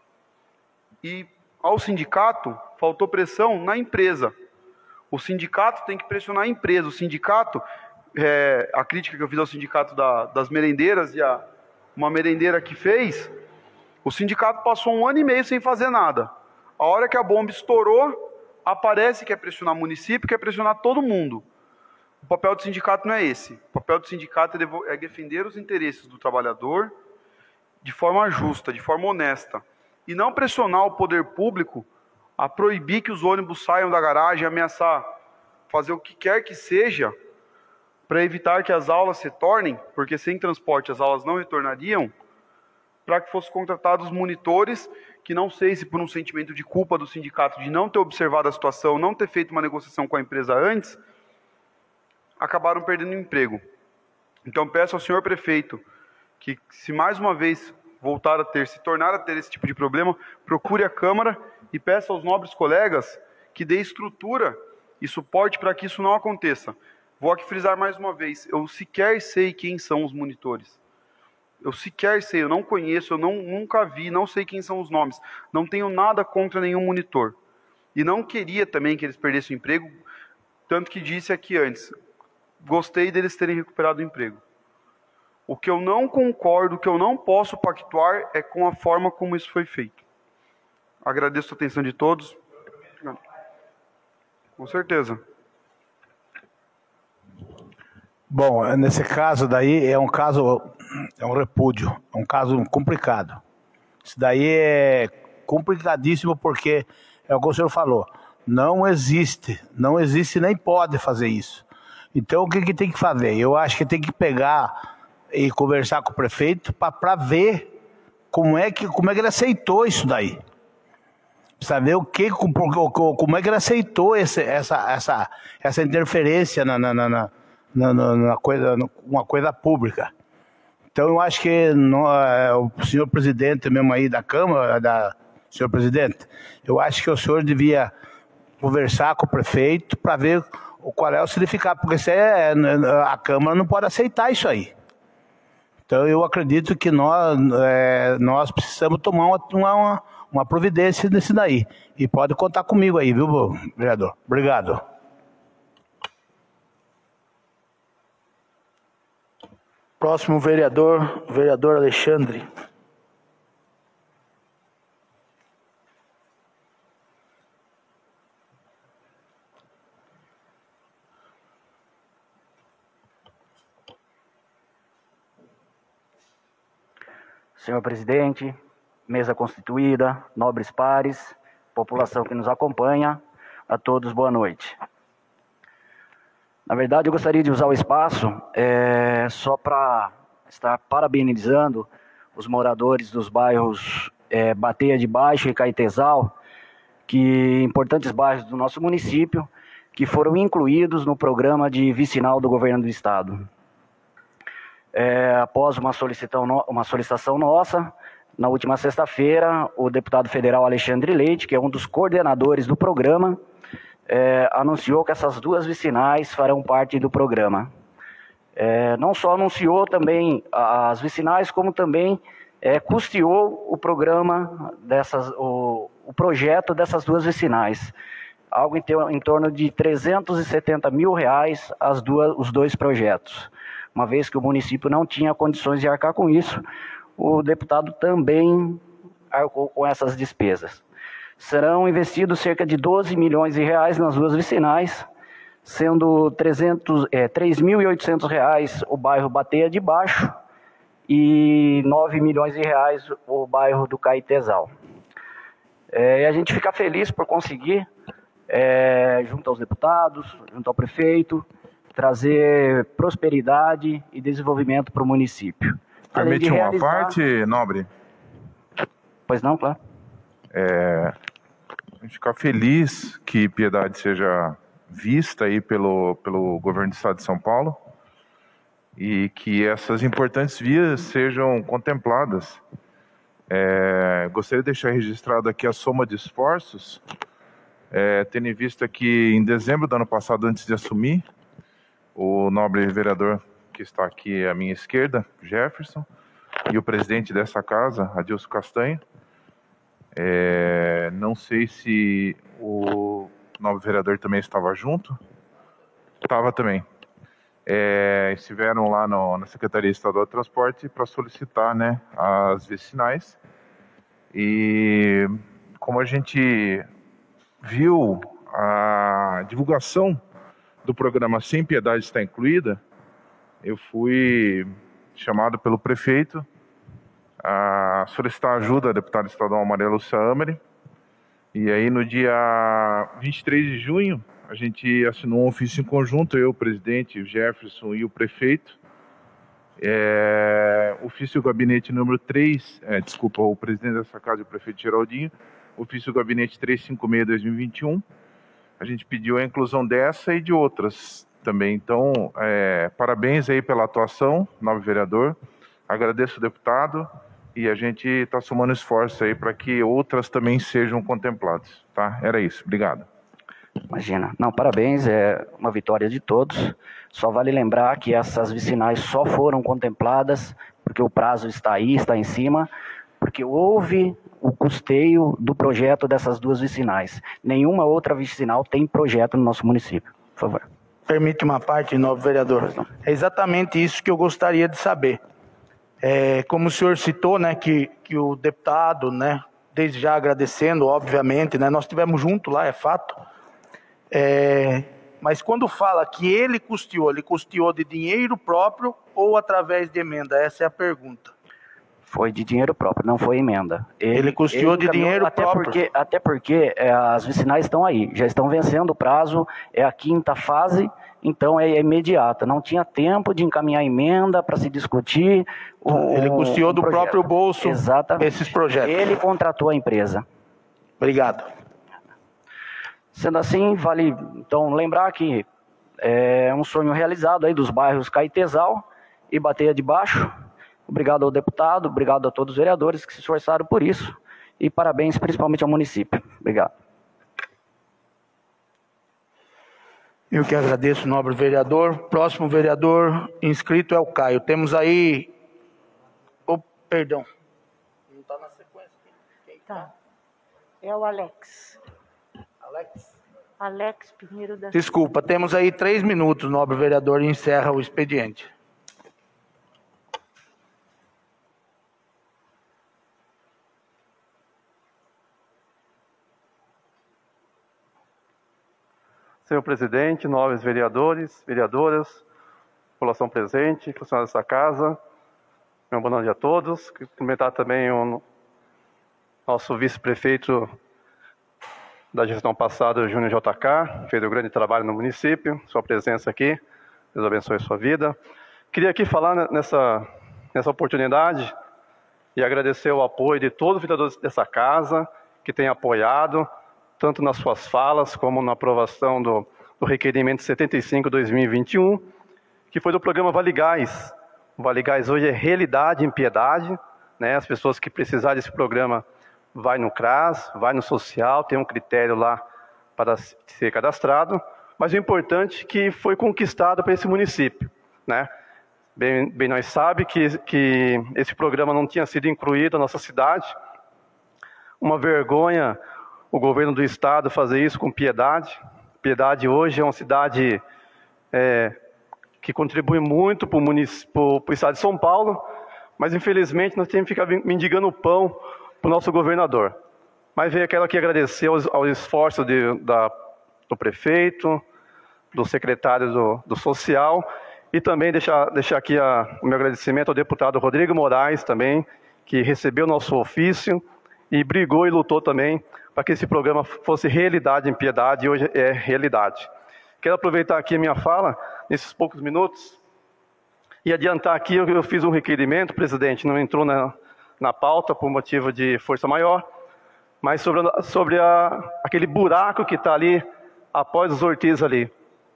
E ao sindicato, faltou pressão na empresa. O sindicato tem que pressionar a empresa. O sindicato... É, a crítica que eu fiz ao sindicato da, das merendeiras e a, uma merendeira que fez, o sindicato passou um ano e meio sem fazer nada. A hora que a bomba estourou, aparece que é pressionar o município, que é pressionar todo mundo. O papel do sindicato não é esse. O papel do sindicato é defender os interesses do trabalhador de forma justa, de forma honesta. E não pressionar o poder público a proibir que os ônibus saiam da garagem, ameaçar fazer o que quer que seja, para evitar que as aulas se tornem, porque sem transporte as aulas não retornariam, para que fossem contratados monitores, que não sei se por um sentimento de culpa do sindicato de não ter observado a situação, não ter feito uma negociação com a empresa antes, acabaram perdendo o emprego. Então peço ao senhor prefeito que, se mais uma vez voltar a ter, se tornar a ter esse tipo de problema, procure a Câmara e peça aos nobres colegas que dê estrutura e suporte para que isso não aconteça. Vou aqui frisar mais uma vez, eu sequer sei quem são os monitores. Eu sequer sei, eu não conheço, eu não, nunca vi, não sei quem são os nomes. Não tenho nada contra nenhum monitor. E não queria também que eles perdessem o emprego, tanto que disse aqui antes, gostei deles terem recuperado o emprego. O que eu não concordo, o que eu não posso pactuar é com a forma como isso foi feito. Agradeço a atenção de todos. Com certeza. Bom, nesse caso daí é um caso, é um repúdio, é um caso complicado. Isso daí é complicadíssimo porque, é o que o senhor falou, não existe, não existe nem pode fazer isso. Então o que, que tem que fazer? Eu acho que tem que pegar e conversar com o prefeito para ver como é, que, como é que ele aceitou isso daí. Saber o que, como é que ele aceitou esse, essa, essa, essa interferência na, na, na, na, na, na coisa, uma coisa pública. Então eu acho que no, o senhor presidente mesmo aí da Câmara, da, senhor presidente, eu acho que o senhor devia conversar com o prefeito para ver qual é o significado, porque se é, a Câmara não pode aceitar isso aí. Então eu acredito que nós, é, nós precisamos tomar uma, uma, uma providência nesse daí. E pode contar comigo aí, viu, vereador? Obrigado. Próximo vereador, vereador Alexandre. Senhor presidente, mesa constituída, nobres pares, população que nos acompanha, a todos boa noite. Na verdade, eu gostaria de usar o espaço é, só para estar parabenizando os moradores dos bairros é, Bateia de Baixo e Caetesal, que importantes bairros do nosso município, que foram incluídos no programa de vicinal do governo do estado. É, após uma solicitação, uma solicitação nossa, na última sexta-feira, o deputado federal Alexandre Leite, que é um dos coordenadores do programa, é, anunciou que essas duas vicinais farão parte do programa. É, não só anunciou também as vicinais, como também é, custeou o programa, dessas, o, o projeto dessas duas vicinais. Algo em, em torno de trezentos e setenta mil reais as duas, os dois projetos. Uma vez que o município não tinha condições de arcar com isso, o deputado também arcou com essas despesas. Serão investidos cerca de doze milhões de reais nas duas vicinais, sendo trezentos, é, três mil e oitocentos reais o bairro Bateia de Baixo e nove milhões de reais o bairro do Caetesal. É, e a gente fica feliz por conseguir, é, junto aos deputados, junto ao prefeito, trazer prosperidade e desenvolvimento para o município. Permite uma realizar... parte, Nobre? Pois não, claro. É, a gente fica feliz que Piedade seja vista aí pelo, pelo governo do estado de São Paulo e que essas importantes vias sejam contempladas. É, gostaria de deixar registrado aqui a soma de esforços, é, tendo em vista que em dezembro do ano passado, antes de assumir, o nobre vereador que está aqui à minha esquerda, Jefferson, e o presidente dessa casa, Adilson Castanho. É, não sei se o nobre vereador também estava junto. Estava também. É, estiveram lá no, na Secretaria Estadual de Transporte para solicitar, né, as vicinais. E como a gente viu a divulgação do programa Sem Piedade está incluída, eu fui chamado pelo prefeito a solicitar ajuda da deputada estadual Maria Lúcia Amari. E aí no dia vinte e três de junho, a gente assinou um ofício em conjunto, eu, o presidente, o Jefferson e o prefeito. É, ofício do gabinete número três, é, desculpa, o presidente dessa casa e o prefeito Geraldinho, ofício do gabinete trezentos e cinquenta e seis barra dois mil e vinte e um. A gente pediu a inclusão dessa e de outras também. Então, é, parabéns aí pela atuação, nobre vereador. Agradeço o deputado e a gente está somando esforço aí para que outras também sejam contempladas. Tá? Era isso. Obrigado. Imagina. Não, parabéns, é uma vitória de todos. Só vale lembrar que essas vicinais só foram contempladas porque o prazo está aí, está em cima, porque houve o custeio do projeto dessas duas vicinais. Nenhuma outra vicinal tem projeto no nosso município. Por favor. Permite uma parte, nobre vereador. É exatamente isso que eu gostaria de saber. É, como o senhor citou, né, que, que o deputado, né, desde já agradecendo, obviamente, né, nós estivemos juntos lá, é fato. É, mas quando fala que ele custeou, ele custeou de dinheiro próprio ou através de emenda? Essa é a pergunta. Foi de dinheiro próprio, não foi emenda. Ele, ele custeou ele de dinheiro até próprio? Porque, até porque é, as vicinais estão aí, já estão vencendo o prazo, é a quinta fase, então é imediata. Não tinha tempo de encaminhar emenda para se discutir. O, ele custeou do projeto. próprio bolso. Exatamente. Esses projetos. Ele contratou a empresa. Obrigado. Sendo assim, vale então lembrar que é um sonho realizado aí dos bairros Caetesal e Bateia de Baixo. Obrigado ao deputado, obrigado a todos os vereadores que se esforçaram por isso e parabéns principalmente ao município. Obrigado. Eu que agradeço, nobre vereador. Próximo vereador inscrito é o Caio. Temos aí... Oh, perdão. Não está na sequência. Quem tá? É o Alex. Alex? Alex Pinheiro da... Desculpa, temos aí três minutos, nobre vereador, e encerra o expediente. Senhor presidente, nobres vereadores, vereadoras, população presente, funcionários dessa casa, meu bom dia a todos. Cumprimentar também o nosso vice-prefeito da gestão passada, o Júnior J K, fez um grande trabalho no município, sua presença aqui, Deus abençoe a sua vida. Queria aqui falar nessa, nessa oportunidade e agradecer o apoio de todos os vereadores dessa casa, que têm apoiado, tanto nas suas falas, como na aprovação do, do requerimento setenta e cinco barra dois mil e vinte e um, que foi do programa Vale Gás. O Vale Gás hoje é realidade em Piedade, né? As pessoas que precisarem desse programa vai no CRAS, vai no social, tem um critério lá para ser cadastrado, mas o importante é que foi conquistado para esse município, né? Bem, bem nós sabemos que, que esse programa não tinha sido incluído na nossa cidade, uma vergonha o governo do estado fazer isso com Piedade. Piedade hoje é uma cidade é, que contribui muito para o estado de São Paulo, mas infelizmente nós temos que ficar mendigando o pão para o nosso governador. Mas veio quero aqui agradecer aos, aos esforços de, da, do prefeito, do secretário do, do Social, e também deixar, deixar aqui a, o meu agradecimento ao deputado Rodrigo Moraes também, que recebeu nosso ofício e brigou e lutou também para que esse programa fosse realidade em Piedade, e hoje é realidade. Quero aproveitar aqui a minha fala, nesses poucos minutos, e adiantar aqui, eu, eu fiz um requerimento, presidente, não entrou na, na pauta por motivo de força maior, mas sobre, sobre a, aquele buraco que está ali, após os Ortiz ali.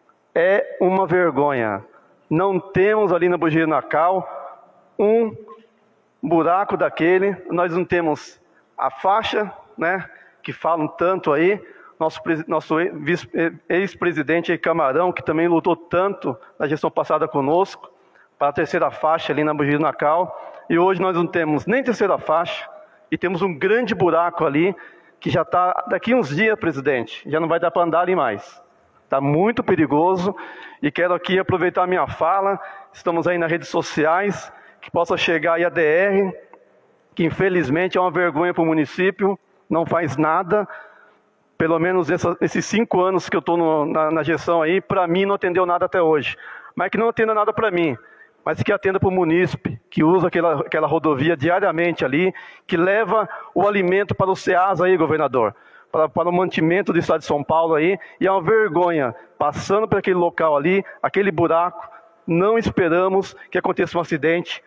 É uma vergonha. Não temos ali na Bugio Nacal um buraco daquele, nós não temos a faixa, né, que falam tanto aí, nosso, nosso ex-presidente aí, Camarão, que também lutou tanto na gestão passada conosco, para a terceira faixa ali na Bugio Nacal, e hoje nós não temos nem terceira faixa, e temos um grande buraco ali, que já está, daqui uns dias, presidente, já não vai dar para andar ali mais. Está muito perigoso, e quero aqui aproveitar a minha fala, estamos aí nas redes sociais, que possa chegar aí a D R, que infelizmente é uma vergonha para o município, não faz nada, pelo menos essa, esses cinco anos que eu estou na, na gestão aí, para mim não atendeu nada até hoje. Mas que não atenda nada para mim, mas que atenda para o munícipe, que usa aquela, aquela rodovia diariamente ali, que leva o alimento para o SEASA aí, governador, para, para o mantimento do estado de São Paulo aí, e é uma vergonha, passando por aquele local ali, aquele buraco, não esperamos que aconteça um acidente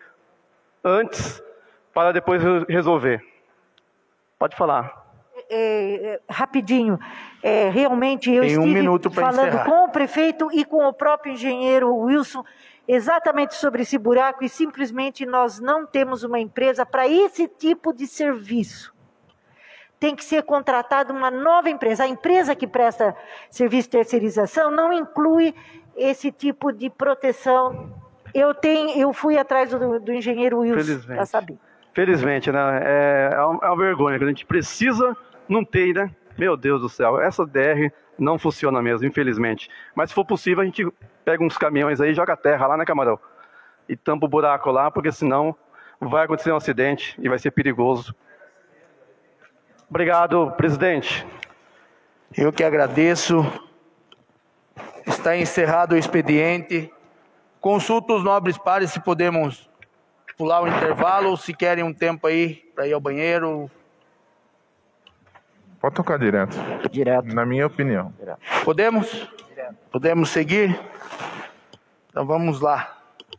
antes, para depois resolver. Pode falar. É, é, rapidinho, é, realmente eu Tem um estive minuto para falando encerrar. com o prefeito e com o próprio engenheiro Wilson exatamente sobre esse buraco, e simplesmente nós não temos uma empresa para esse tipo de serviço. Tem que ser contratada uma nova empresa. A empresa que presta serviço de terceirização não inclui esse tipo de proteção Eu, tenho, eu fui atrás do, do engenheiro Wilson, para saber. Felizmente, né? É, é uma, é uma vergonha, que a gente precisa, não tem, né? Meu Deus do céu, essa D R não funciona mesmo, infelizmente. Mas se for possível, a gente pega uns caminhões aí, joga terra lá, né, Camarão? E tampa o buraco lá, porque senão vai acontecer um acidente e vai ser perigoso. Obrigado, presidente. Eu que agradeço. Está encerrado o expediente. Consulto os nobres pares se podemos pular o intervalo ou se querem um tempo aí para ir ao banheiro. Pode tocar direto. Direto. Na minha opinião. Direto. Podemos? Direto. Podemos seguir? Então vamos lá.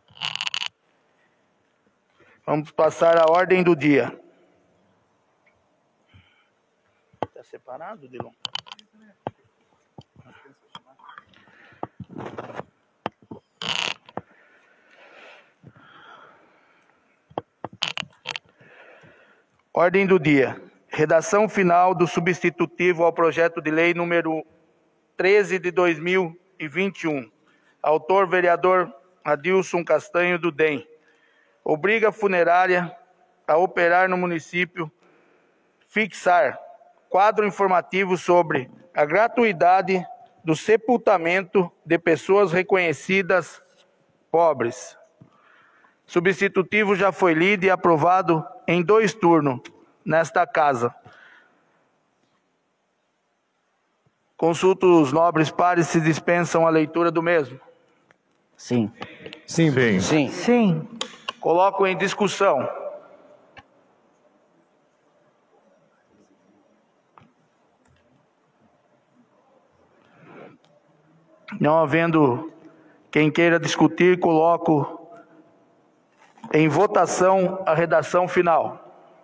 Vamos passar a ordem do dia. Está separado, Dilon? Ordem do dia. Redação final do substitutivo ao projeto de lei número treze de dois mil e vinte e um. Autor, vereador Adilson Castanho do D E M. Obriga a funerária a operar no município, fixar quadro informativo sobre a gratuidade do sepultamento de pessoas reconhecidas pobres. Substitutivo já foi lido e aprovado em dois turnos nesta casa. Consulto os nobres pares se dispensam a leitura do mesmo. Sim. Sim. Sim. Sim. Sim. Coloco em discussão. Não havendo quem queira discutir, coloco em votação a redação final.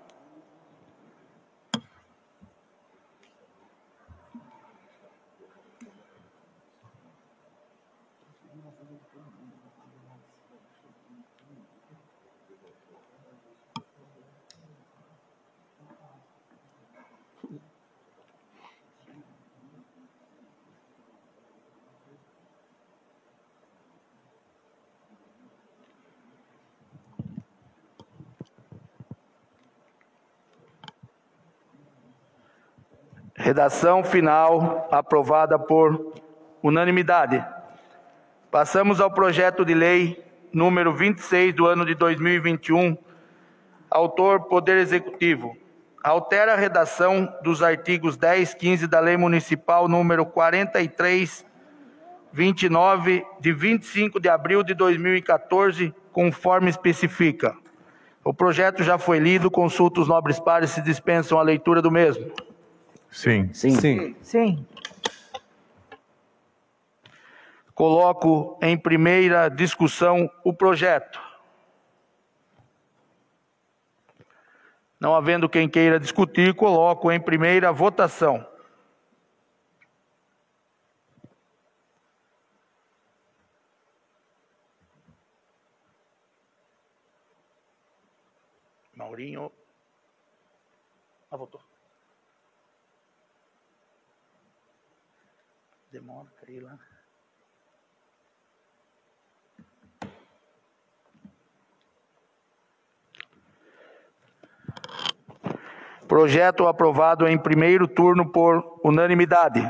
Redação final aprovada por unanimidade. Passamos ao projeto de lei número vinte e seis do ano de dois mil e vinte e um. Autor, Poder Executivo. Altera a redação dos artigos dez, quinze da Lei Municipal número quarenta e três, vinte e nove, de vinte e cinco de abril de dois mil e quatorze, conforme especifica. O projeto já foi lido, consulta os nobres pares se dispensam a leitura do mesmo. Sim. Sim. Sim. Sim. Coloco em primeira discussão o projeto. Não havendo quem queira discutir, coloco em primeira votação. Maurinho. Ah, votou. Demora, cair lá. Projeto aprovado em primeiro turno por unanimidade.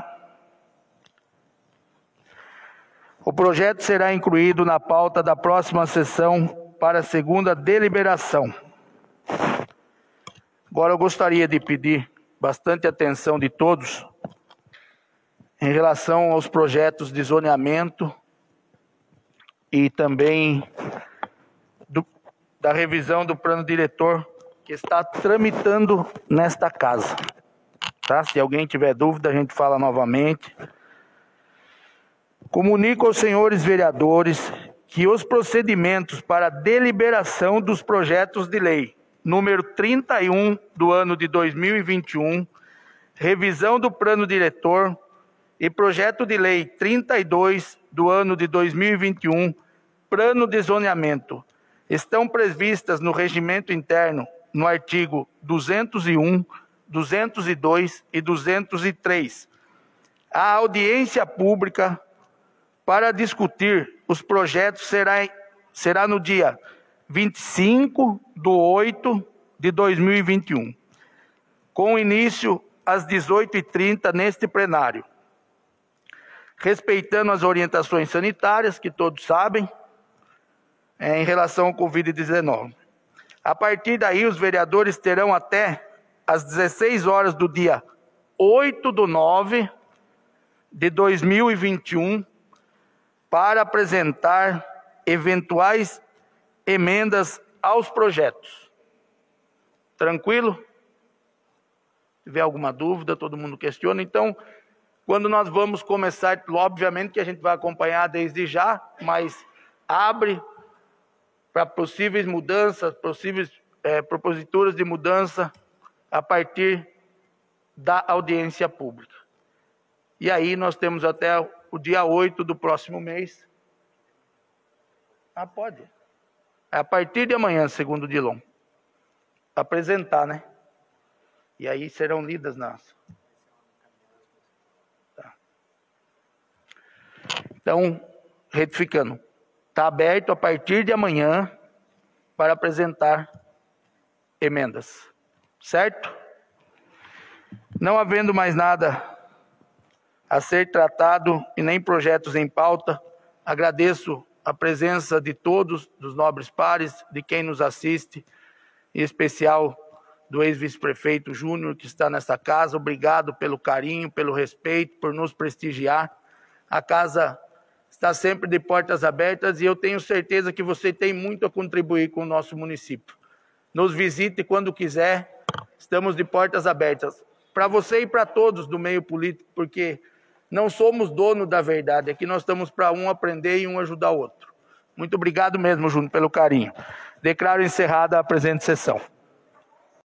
O projeto será incluído na pauta da próxima sessão para a segunda deliberação. Agora eu gostaria de pedir bastante atenção de todos em relação aos projetos de zoneamento e também do, da revisão do plano diretor que está tramitando nesta casa. Tá? Se alguém tiver dúvida, a gente fala novamente. Comunico aos senhores vereadores que os procedimentos para deliberação dos projetos de lei número trinta e um do ano de dois mil e vinte e um, revisão do plano diretor e projeto de lei trinta e dois do ano de dois mil e vinte e um, plano de zoneamento, estão previstas no regimento interno no artigo duzentos e um, duzentos e dois e duzentos e três. A audiência pública para discutir os projetos será, será no dia vinte e cinco de oito de dois mil e vinte e um, com início às dezoito e trinta neste plenário, respeitando as orientações sanitárias, que todos sabem, é, em relação ao Covid dezenove. A partir daí, os vereadores terão até às dezesseis horas do dia oito de nove de dois mil e vinte e um para apresentar eventuais emendas aos projetos. Tranquilo? Se tiver alguma dúvida, todo mundo questiona. Então, quando nós vamos começar, obviamente que a gente vai acompanhar desde já, mas abre para possíveis mudanças, possíveis é, proposituras de mudança a partir da audiência pública. E aí nós temos até o dia oito do próximo mês. Ah, pode. É a partir de amanhã, segundo o Dilon. Apresentar, né? E aí serão lidas nas... Tá. Então, retificando. Está aberto a partir de amanhã para apresentar emendas. Certo? Não havendo mais nada a ser tratado e nem projetos em pauta, agradeço a presença de todos, dos nobres pares, de quem nos assiste, em especial do ex-vice-prefeito Júnior, que está nessa casa. Obrigado pelo carinho, pelo respeito, por nos prestigiar. A casa está sempre de portas abertas e eu tenho certeza que você tem muito a contribuir com o nosso município. Nos visite quando quiser, estamos de portas abertas. Para você e para todos do meio político, porque não somos dono da verdade, aqui nós estamos para um aprender e um ajudar o outro. Muito obrigado mesmo, Júnior, pelo carinho. Declaro encerrada a presente sessão.